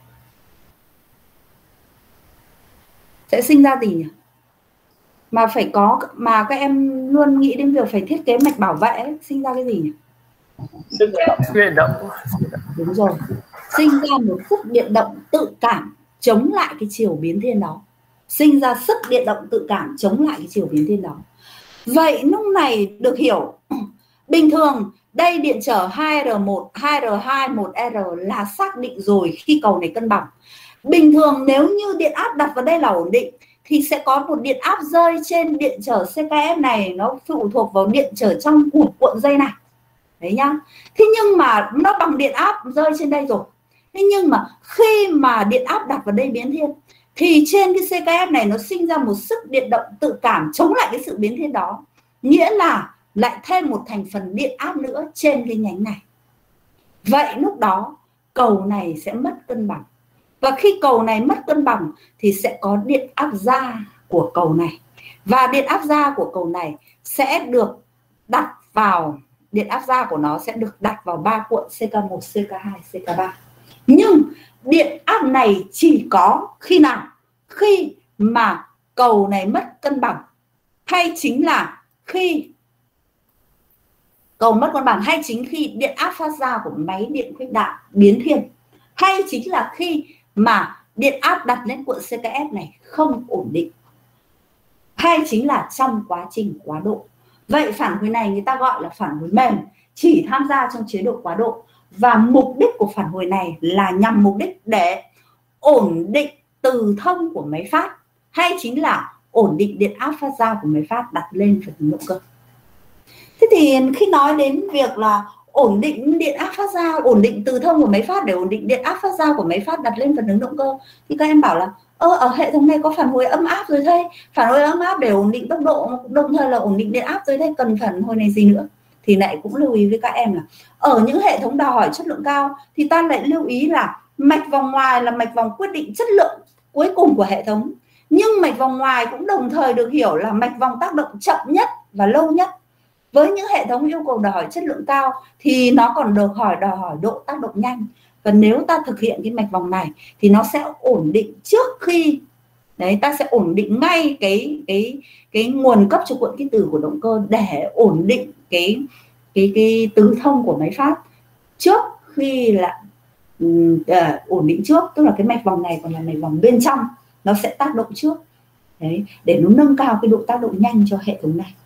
Sẽ sinh ra gì nhỉ? Mà phải có, mà các em luôn nghĩ đến việc phải thiết kế mạch bảo vệ ấy. Sinh ra cái gì nhỉ? Sức điện động. Đúng rồi. Sinh ra một sức điện động tự cảm chống lại cái chiều biến thiên đó. Sinh ra sức điện động tự cảm chống lại cái chiều biến thiên đó. Vậy lúc này được hiểu bình thường đây điện trở 2R1, 2R2, 1R là xác định rồi khi cầu này cân bằng. bình thường nếu như điện áp đặt vào đây là ổn định thì sẽ có một điện áp rơi trên điện trở CKF này, nó phụ thuộc vào điện trở trong của cuộn dây này. Đấy nhá. Thế nhưng mà nó bằng điện áp rơi trên đây rồi. Thế nhưng mà khi mà điện áp đặt vào đây biến thiên thì trên cái CKF này nó sinh ra một sức điện động tự cảm chống lại cái sự biến thiên đó. Nghĩa là lại thêm một thành phần điện áp nữa trên cái nhánh này. Vậy lúc đó cầu này sẽ mất cân bằng. Và khi cầu này mất cân bằng thì sẽ có điện áp ra của cầu này. Và điện áp ra của cầu này sẽ được đặt vào, điện áp ra của nó sẽ được đặt vào 3 cuộn CK1, CK2, CK3. Nhưng điện áp này chỉ có khi nào? Khi mà cầu này mất cân bằng, hay chính là khi cầu mất cân bằng, hay chính khi điện áp phát ra của máy điện khuếch đại biến thiên, hay chính là khi mà điện áp đặt lên cuộn CKF này không ổn định, hay chính là trong quá trình quá độ. Vậy phản hồi này người ta gọi là phản hồi mềm, chỉ tham gia trong chế độ quá độ. Và mục đích của phản hồi này là nhằm mục đích để ổn định từ thông của máy phát, hay chính là ổn định điện áp phát ra của máy phát đặt lên phần động cơ. Thế thì khi nói đến việc là ổn định điện áp phát ra, ổn định từ thông của máy phát để ổn định điện áp phát ra của máy phát đặt lên phần hướng động cơ, thì các em bảo là ở hệ thống này có phản hồi âm áp rồi thế, phản hồi âm áp để ổn định tốc độ, đồng thời là ổn định điện áp rồi thế, cần phản hồi này gì nữa. Thì lại cũng lưu ý với các em là ở những hệ thống đòi hỏi chất lượng cao thì ta lại lưu ý là mạch vòng ngoài là mạch vòng quyết định chất lượng cuối cùng của hệ thống. Nhưng mạch vòng ngoài cũng đồng thời được hiểu là mạch vòng tác động chậm nhất và lâu nhất. Với những hệ thống yêu cầu đòi hỏi chất lượng cao thì nó còn đòi hỏi độ tác động nhanh. Và nếu ta thực hiện cái mạch vòng này thì nó sẽ ổn định trước khi đấy, ta sẽ ổn định ngay cái nguồn cấp cho cuộn khí từ của động cơ để ổn định cái từ thông của máy phát trước khi là ổn định trước, tức là cái mạch vòng này còn là mạch vòng bên trong, nó sẽ tác động trước đấy, để nó nâng cao cái độ tác động nhanh cho hệ thống này.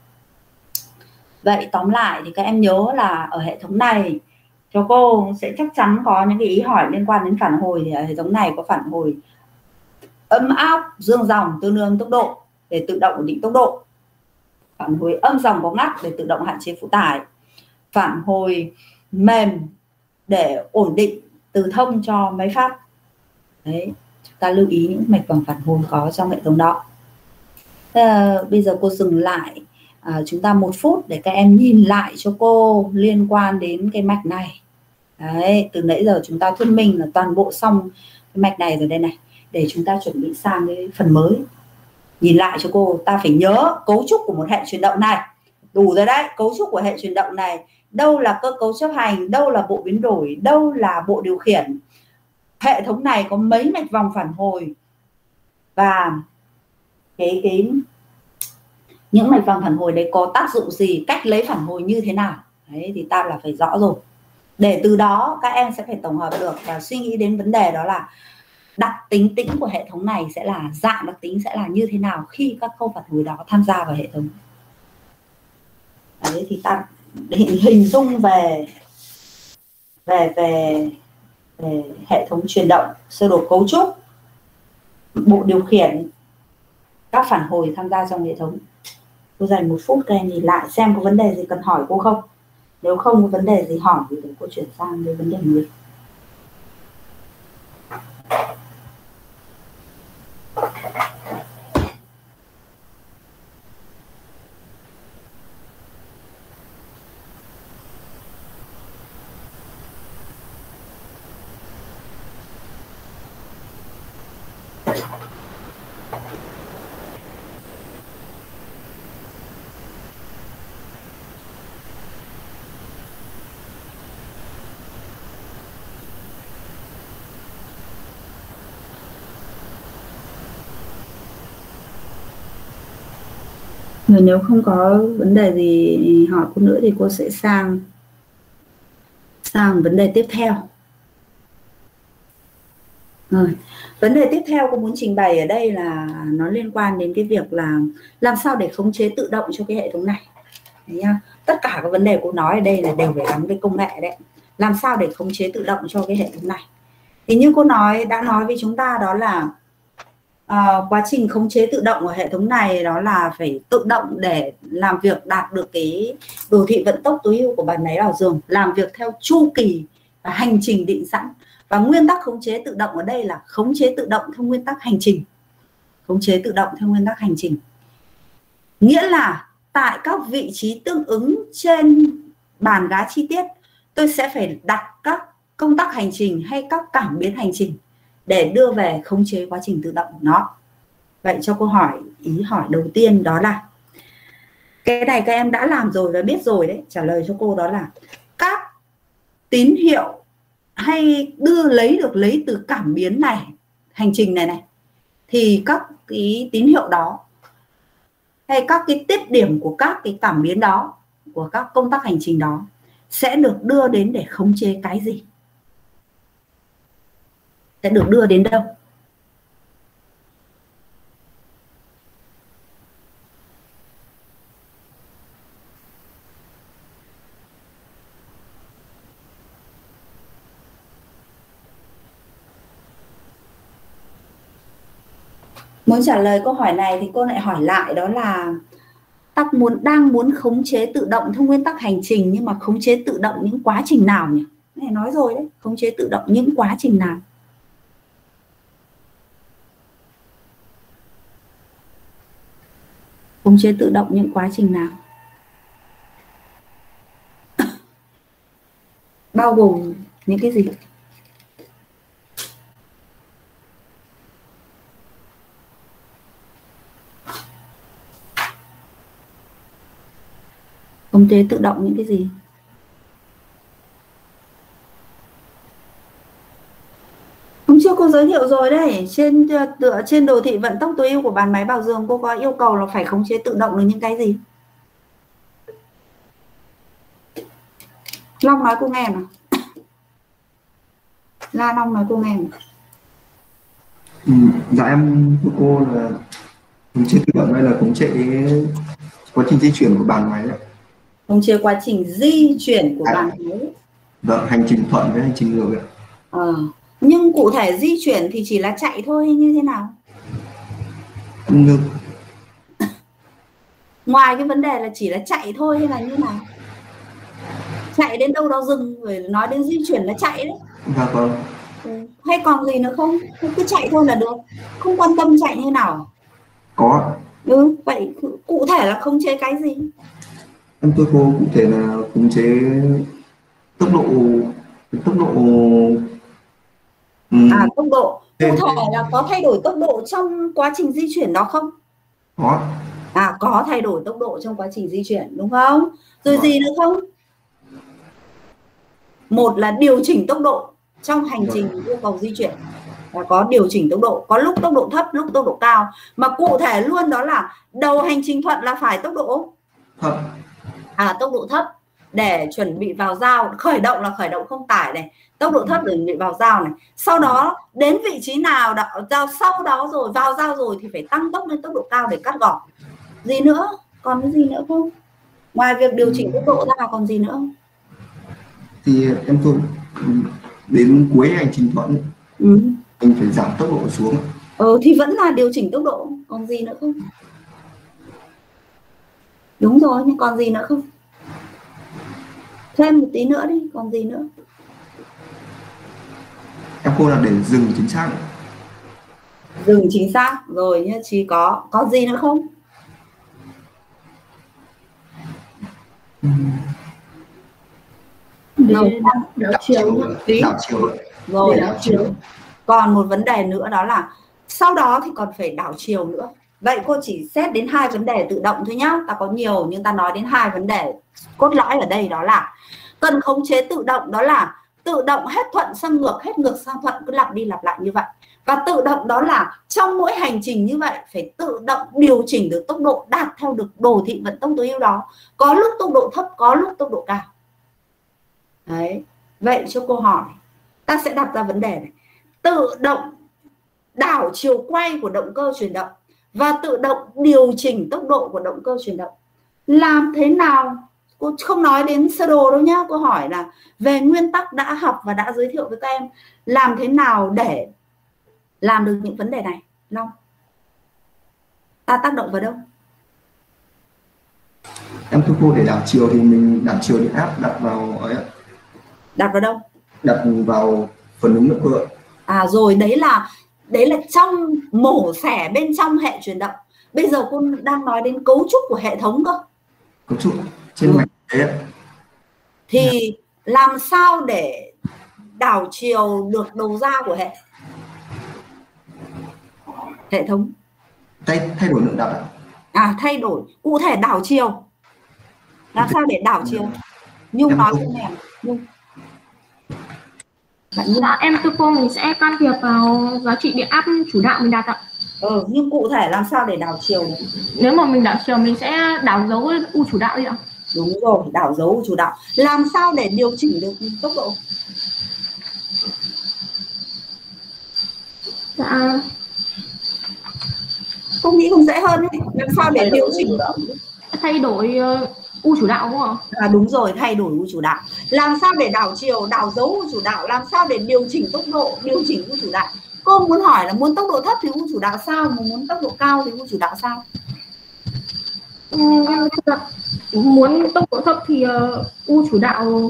Vậy tóm lại thì các em nhớ là ở hệ thống này cho cô sẽ chắc chắn có những cái ý hỏi liên quan đến phản hồi. Thì ở hệ thống này có phản hồi âm áp dương dòng tương đương tốc độ để tự động ổn định tốc độ, phản hồi âm dòng có ngắt để tự động hạn chế phụ tải, phản hồi mềm để ổn định từ thông cho máy phát. Đấy, chúng ta lưu ý những mạch vòng phản hồi có trong hệ thống đó. Bây giờ cô dừng lại chúng ta 1 phút để các em nhìn lại cho cô liên quan đến cái mạch này. Đấy, từ nãy giờ chúng ta thuyết minh là toàn bộ xong cái mạch này rồi đây này, để chúng ta chuẩn bị sang cái phần mới. Nhìn lại cho cô, ta phải nhớ cấu trúc của một hệ chuyển động này. Đủ rồi đấy, cấu trúc của hệ chuyển động này, đâu là cơ cấu chấp hành, đâu là bộ biến đổi, đâu là bộ điều khiển. Hệ thống này có mấy mạch vòng phản hồi và những mạch vòng phản hồi đấy có tác dụng gì, cách lấy phản hồi như thế nào. Đấy thì ta là phải rõ rồi. Để từ đó các em sẽ phải tổng hợp được và suy nghĩ đến vấn đề đó là đặc tính tĩnh của hệ thống này sẽ là, dạng đặc tính sẽ là như thế nào khi các khâu phản hồi đó tham gia vào hệ thống. Đấy thì ta hình dung về hệ thống chuyển động, sơ đồ cấu trúc, bộ điều khiển, các phản hồi tham gia trong hệ thống. Cô dành 1 phút các em nhìn lại xem có vấn đề gì cần hỏi cô không. Nếu không có vấn đề gì hỏi thì để cô chuyển sang với vấn đề mới. Rồi nếu không có vấn đề gì hỏi cô nữa thì cô sẽ sang vấn đề tiếp theo. Rồi, vấn đề tiếp theo cô muốn trình bày ở đây là nó liên quan đến cái việc là làm sao để khống chế tự động cho cái hệ thống này. Đấy nhá. Tất cả các vấn đề cô nói ở đây là đều phải gắn với công nghệ đấy. Làm sao để khống chế tự động cho cái hệ thống này. Thì như cô đã nói với chúng ta đó là quá trình khống chế tự động của hệ thống này đó là phải tự động để làm việc đạt được cái đồ thị vận tốc tối ưu của bàn máy bảo giường, làm việc theo chu kỳ và hành trình định sẵn. Và nguyên tắc khống chế tự động ở đây là khống chế tự động theo nguyên tắc hành trình. Khống chế tự động theo nguyên tắc hành trình nghĩa là tại các vị trí tương ứng trên bàn gá chi tiết, tôi sẽ phải đặt các công tắc hành trình hay các cảm biến hành trình để đưa về khống chế quá trình tự động của nó. Vậy cho câu hỏi, ý hỏi đầu tiên đó là cái này các em đã làm rồi và biết rồi đấy. Trả lời cho cô đó là các tín hiệu hay lấy từ cảm biến này, hành trình này thì các cái tín hiệu đó hay các cái tiết điểm của các cái cảm biến đó, của các công tắc hành trình đó sẽ được đưa đến để khống chế cái gì? Sẽ được đưa đến đâu? Muốn trả lời câu hỏi này thì cô lại hỏi lại đó là ta đang muốn khống chế tự động theo nguyên tắc hành trình, nhưng mà khống chế tự động những quá trình nào nhỉ? Này nói rồi đấy, khống chế tự động những quá trình nào? Khống chế tự động những quá trình nào? Bao gồm những cái gì? Khống chế tự động những cái gì? Hôm trước cô giới thiệu rồi đấy, dựa trên đồ thị vận tốc tối ưu của bàn máy bảo giường, cô có yêu cầu là phải khống chế tự động được những cái gì? Long nói cô nghe nào. La Long nói cô nghe nào. Dạ em thưa cô là khống chế tự động đây là khống chế quá trình di chuyển của bàn máy ạ. Khống chế quá trình di chuyển của bàn máy. Vâng, hành trình thuận với hành trình ngược ạ. Nhưng cụ thể di chuyển thì chỉ là chạy thôi hay như thế nào? Ngược. Ngoài cái vấn đề là chỉ là chạy thôi hay là như nào? Chạy đến đâu đó dừng, rồi nói đến di chuyển là chạy đấy. Dạ vâng. Hay còn gì nữa không? Cứ chạy thôi là được, không quan tâm chạy như nào? Có. Vậy cụ thể là khống chế cái gì? Em thưa cô, cụ thể là khống chế tốc độ. Tốc độ. Cụ thể là có thay đổi tốc độ trong quá trình di chuyển đó không? Có. Có thay đổi tốc độ trong quá trình di chuyển đúng không? Rồi gì nữa không? Một là điều chỉnh tốc độ trong hành trình yêu cầu di chuyển, và có điều chỉnh tốc độ, có lúc tốc độ thấp, lúc tốc độ cao, mà cụ thể luôn đó là đầu hành trình thuận là phải tốc độ thấp. Tốc độ thấp để chuẩn bị vào giao, khởi động là khởi động không tải này, tốc độ thấp để chuẩn bị vào giao này. Sau đó đến vị trí nào giao, sau đó rồi vào giao rồi thì phải tăng tốc lên tốc độ cao để cắt gọt. Gì nữa? Còn cái gì nữa không? Ngoài việc điều chỉnh tốc độ ra còn gì nữa không? Thì em thôi đến cuối hành trình thuận mình phải giảm tốc độ xuống. Thì vẫn là điều chỉnh tốc độ, còn gì nữa không? Đúng rồi, nhưng còn gì nữa không? Thêm một tí nữa đi, còn gì nữa? Em cô là để dừng chính xác. Dừng chính xác rồi nhá, chỉ có gì nữa không? Đảo chiều. Rồi, đảo chiều. Còn một vấn đề nữa đó là sau đó thì còn phải đảo chiều nữa. Vậy cô chỉ xét đến 2 vấn đề tự động thôi nhá. Ta có nhiều nhưng ta nói đến 2 vấn đề cốt lõi ở đây, đó là cần khống chế tự động, đó là tự động hết thuận sang ngược, hết ngược sang thuận, cứ lặp đi lặp lại như vậy. Và tự động đó là trong mỗi hành trình như vậy phải tự động điều chỉnh được tốc độ đạt theo được đồ thị vận tốc tối ưu đó. Có lúc tốc độ thấp, có lúc tốc độ cao. Đấy. Vậy cho câu hỏi ta sẽ đặt ra vấn đề này: tự động đảo chiều quay của động cơ chuyển động và tự động điều chỉnh tốc độ của động cơ chuyển động làm thế nào cô không nói đến sơ đồ đâu nhá. Cô hỏi là về nguyên tắc đã học và đã giới thiệu với các em làm thế nào để làm được những vấn đề này. Long, ta tác động vào đâu? Em thưa cô, để đảo chiều thì mình đảo chiều điện áp đặt vào ấy ạ. Đặt vào đâu? Đặt vào phần ứng lượng cơ. À rồi, đấy là trong mổ xẻ bên trong hệ chuyển động. Bây giờ cô đang nói đến cấu trúc của hệ thống cơ. Cấu trúc trên mạch đấy ạ. Thì làm sao để đảo chiều được đầu ra của hệ thống? Thay đổi lượng đặt ạ. À, thay đổi, cụ thể đảo chiều. Làm sao để đảo chiều? Nhung nói cho em. Nhung. Dạ, em thưa cô, mình sẽ can thiệp vào giá trị điện áp chủ đạo mình đặt ạ. Nhưng cụ thể làm sao để đảo chiều? Nếu mà mình đảo chiều mình sẽ đảo dấu u chủ đạo đi ạ. Đúng rồi, đảo dấu u chủ đạo. Làm sao để điều chỉnh được tốc độ? Dạ, Cô nghĩ cũng dễ hơn ấy. Làm sao để điều chỉnh? thay đổi u chủ đạo đúng không? À, đúng rồi, thay đổi u chủ đạo. Làm sao để đảo chiều, đảo dấu u chủ đạo? Làm sao để điều chỉnh tốc độ, điều chỉnh u chủ đạo? Cô muốn hỏi là muốn tốc độ thấp thì u chủ đạo sao, mà muốn tốc độ cao thì u chủ đạo sao? Muốn tốc độ thấp thì u chủ đạo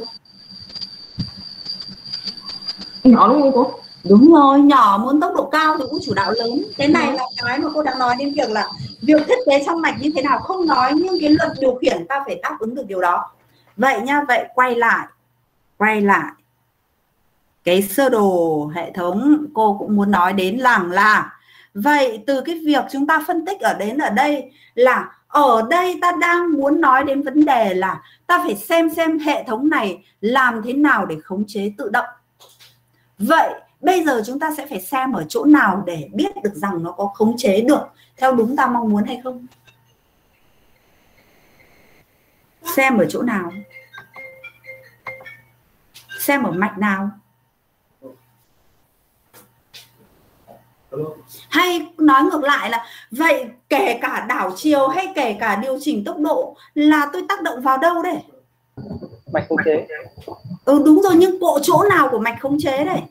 nhỏ đúng không cô? Đúng rồi, nhỏ. Muốn tốc độ cao thì u chủ đạo lớn. Cái này là cái mà cô đang nói đến việc là việc thiết kế trong mạch như thế nào không nói, nhưng cái luật điều khiển ta phải đáp ứng được điều đó. Vậy nha, vậy quay lại cái sơ đồ hệ thống, cô cũng muốn nói đến là vậy từ cái việc chúng ta phân tích ở đây là ở đây ta đang muốn nói đến vấn đề là ta phải xem hệ thống này làm thế nào để khống chế tự động. Vậy bây giờ chúng ta sẽ phải xem ở chỗ nào để biết được rằng nó có khống chế được theo đúng ta mong muốn hay không. Xem ở chỗ nào? Xem ở mạch nào? Hay nói ngược lại là vậy kể cả đảo chiều hay kể cả điều chỉnh tốc độ là tôi tác động vào đâu đây? Mạch khống chế. Đúng rồi, nhưng chỗ nào của mạch khống chế đây?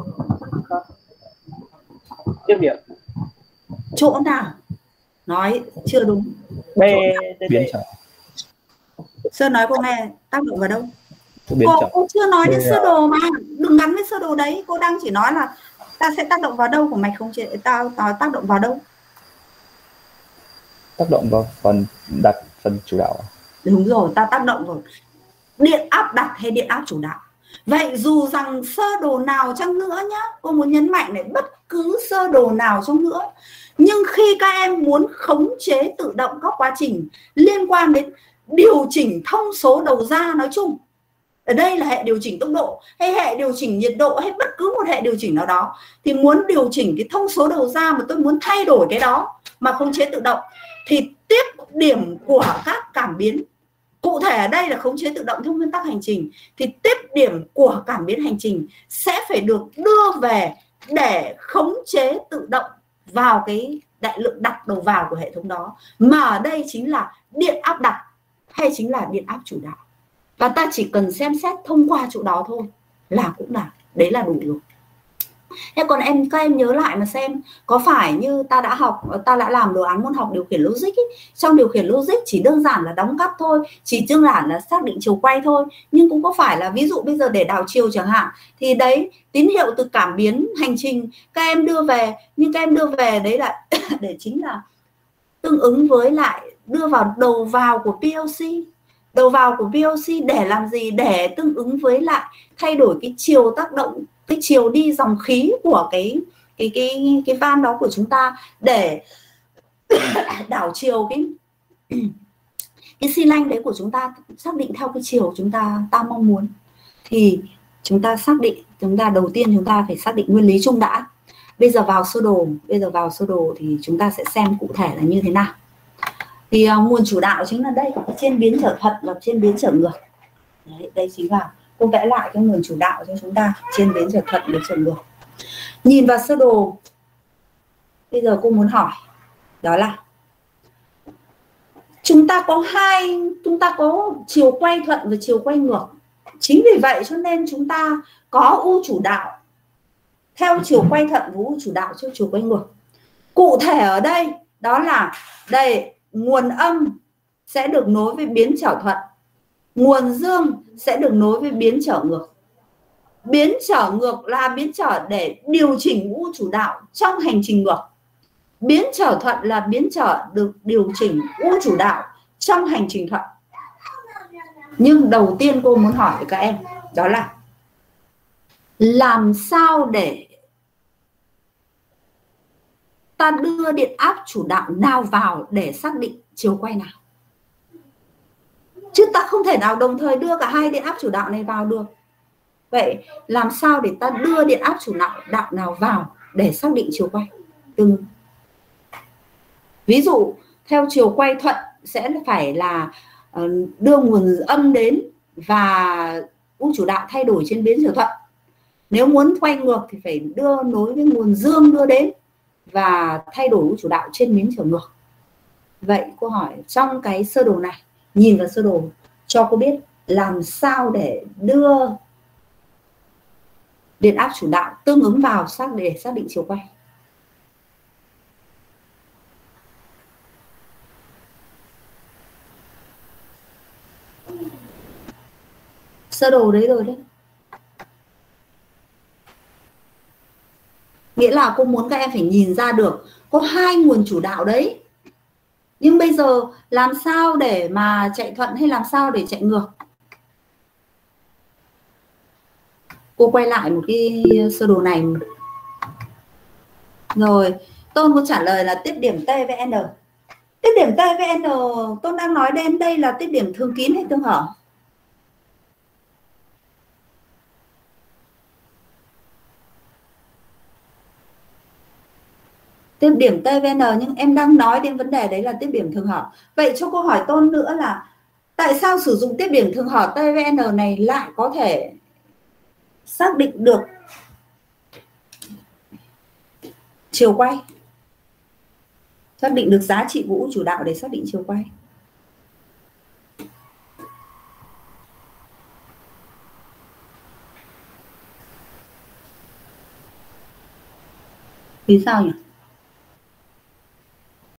Tiếp điểm. Chỗ nào? Nói chưa đúng. Biến trở. Sơn nói cô nghe tác động vào đâu? Cô chưa nói đến sơ đồ mà, đừng gắn với sơ đồ đấy. Cô đang chỉ nói là ta sẽ tác động vào đâu của mạch khống chế, ta tác động vào đâu? Tác động vào phần chủ đạo. Đúng rồi, ta tác động vào điện áp đặt hay điện áp chủ đạo. Vậy dù rằng sơ đồ nào chăng nữa nhá, cô muốn nhấn mạnh này, bất cứ sơ đồ nào chăng nữa, nhưng khi các em muốn khống chế tự động các quá trình liên quan đến điều chỉnh thông số đầu ra nói chung, ở đây là hệ điều chỉnh tốc độ hay hệ điều chỉnh nhiệt độ hay bất cứ một hệ điều chỉnh nào đó, thì muốn điều chỉnh cái thông số đầu ra mà tôi muốn thay đổi cái đó mà khống chế tự động, thì tiếp điểm của các cảm biến, cụ thể ở đây là khống chế tự động theo nguyên tắc hành trình, thì tiếp điểm của cảm biến hành trình sẽ phải được đưa về để khống chế tự động vào cái đại lượng đặt đầu vào của hệ thống đó, mà ở đây chính là điện áp đặt hay chính là điện áp chủ đạo, và ta chỉ cần xem xét thông qua chỗ đó thôi là cũng là đấy là đủ rồi. Thế còn các em nhớ lại mà xem, có phải như ta đã làm đồ án môn học điều khiển logic ấy, trong điều khiển logic chỉ đơn giản là đóng cắt thôi, chỉ đơn giản là xác định chiều quay thôi, nhưng cũng có phải là ví dụ bây giờ để đảo chiều chẳng hạn, thì đấy tín hiệu từ cảm biến hành trình các em đưa về, nhưng các em đưa về đấy là để chính là tương ứng với lại đưa vào đầu vào của PLC. Đầu vào của PLC để làm gì? Để tương ứng với lại thay đổi cái chiều tác động, cái chiều đi dòng khí của cái van đó của chúng ta, để đảo chiều cái xi lanh đấy của chúng ta xác định theo cái chiều chúng ta mong muốn. Thì chúng ta đầu tiên chúng ta phải xác định nguyên lý chung đã. Bây giờ vào sơ đồ thì chúng ta sẽ xem cụ thể là như thế nào. Thì nguồn chủ đạo chính là đây, trên biến trở thuận và trên biến trở ngược. Đây chính là cô vẽ lại cái nguồn chủ đạo cho chúng ta, trên biến trở thuận, biến trở ngược. Nhìn vào sơ đồ, bây giờ cô muốn hỏi đó là Chúng ta có chiều quay thuận và chiều quay ngược. Chính vì vậy cho nên chúng ta có u chủ đạo theo chiều quay thuận và u chủ đạo theo chiều quay ngược. Cụ thể ở đây đó là đây, nguồn âm sẽ được nối với biến trở thuận, nguồn dương sẽ được nối với biến trở ngược. Biến trở ngược là biến trở để điều chỉnh u chủ đạo trong hành trình ngược. Biến trở thuận là biến trở được điều chỉnh u chủ đạo trong hành trình thuận. Nhưng đầu tiên cô muốn hỏi với các em đó là làm sao để ta đưa điện áp chủ đạo nào vào để xác định chiều quay nào. Chứ ta không thể nào đồng thời đưa cả hai điện áp chủ đạo này vào được. Vậy làm sao để ta đưa điện áp chủ đạo nào vào để xác định chiều quay? Ví dụ theo chiều quay thuận sẽ phải là đưa nguồn âm đến và u chủ đạo thay đổi trên biến trở thuận. Nếu muốn quay ngược thì phải đưa nối với nguồn dương đưa đến và thay đổi u chủ đạo trên biến trở ngược. Vậy cô hỏi trong cái sơ đồ này, nhìn vào sơ đồ cho cô biết làm sao để đưa điện áp chủ đạo tương ứng vào để xác định chiều quay. Sơ đồ đấy rồi đấy. Nghĩa là cô muốn các em phải nhìn ra được có hai nguồn chủ đạo đấy. Nhưng bây giờ làm sao để mà chạy thuận hay làm sao để chạy ngược? Cô quay lại một cái sơ đồ này. Rồi, Tôn có trả lời là tiếp điểm T với N. Tiếp điểm T với N, Tôn đang nói đến đây là tiếp điểm thương kín hay tương hở? Tiếp điểm T với N, nhưng em đang nói đến vấn đề đấy là tiếp điểm thường hở. Vậy cho cô hỏi Tôn nữa là tại sao sử dụng tiếp điểm thường hở T với N này lại có thể xác định được chiều quay, xác định được giá trị của u chủ đạo để xác định chiều quay? Vì sao nhỉ?